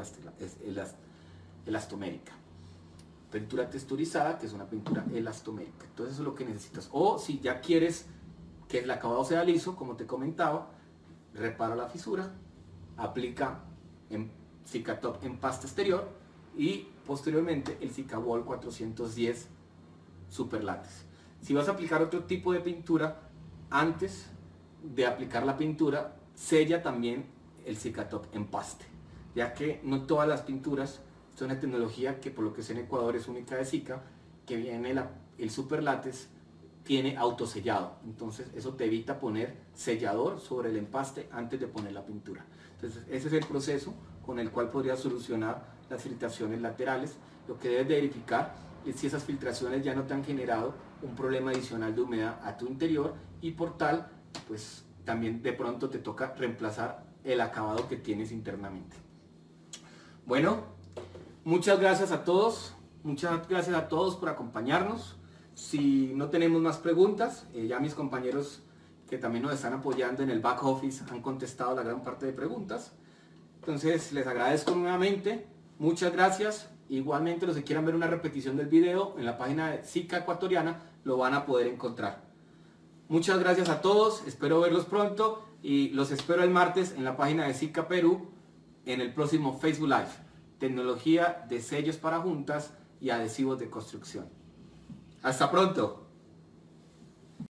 elastomérica. Pintura texturizada, que es una pintura elastomérica. Entonces eso es lo que necesitas. O si ya quieres que el acabado sea liso, como te comentaba, repara la fisura, aplica en Cicatop en pasta exterior y posteriormente el Cicawall cuatrocientos diez Superlates. Si vas a aplicar otro tipo de pintura, antes de aplicar la pintura, sella también el Cicatop en paste, ya que no todas las pinturas, es una tecnología que por lo que sé en Ecuador es única de Cica, que viene la, el Superlates tiene autosellado, entonces eso te evita poner sellador sobre el empaste antes de poner la pintura. Entonces ese es el proceso con el cual podrías solucionar las filtraciones laterales. Lo que debes de verificar es si esas filtraciones ya no te han generado un problema adicional de humedad a tu interior y por tal, pues también de pronto te toca reemplazar el acabado que tienes internamente. Bueno, muchas gracias a todos, muchas gracias a todos por acompañarnos. Si no tenemos más preguntas, eh, ya mis compañeros que también nos están apoyando en el back office han contestado la gran parte de preguntas. Entonces les agradezco nuevamente, muchas gracias. Igualmente los que quieran ver una repetición del video en la página de Cica Ecuatoriana lo van a poder encontrar. Muchas gracias a todos, espero verlos pronto y los espero el martes en la página de Cica Perú en el próximo Facebook Live. Tecnología de sellos para juntas y adhesivos de construcción. Hasta pronto.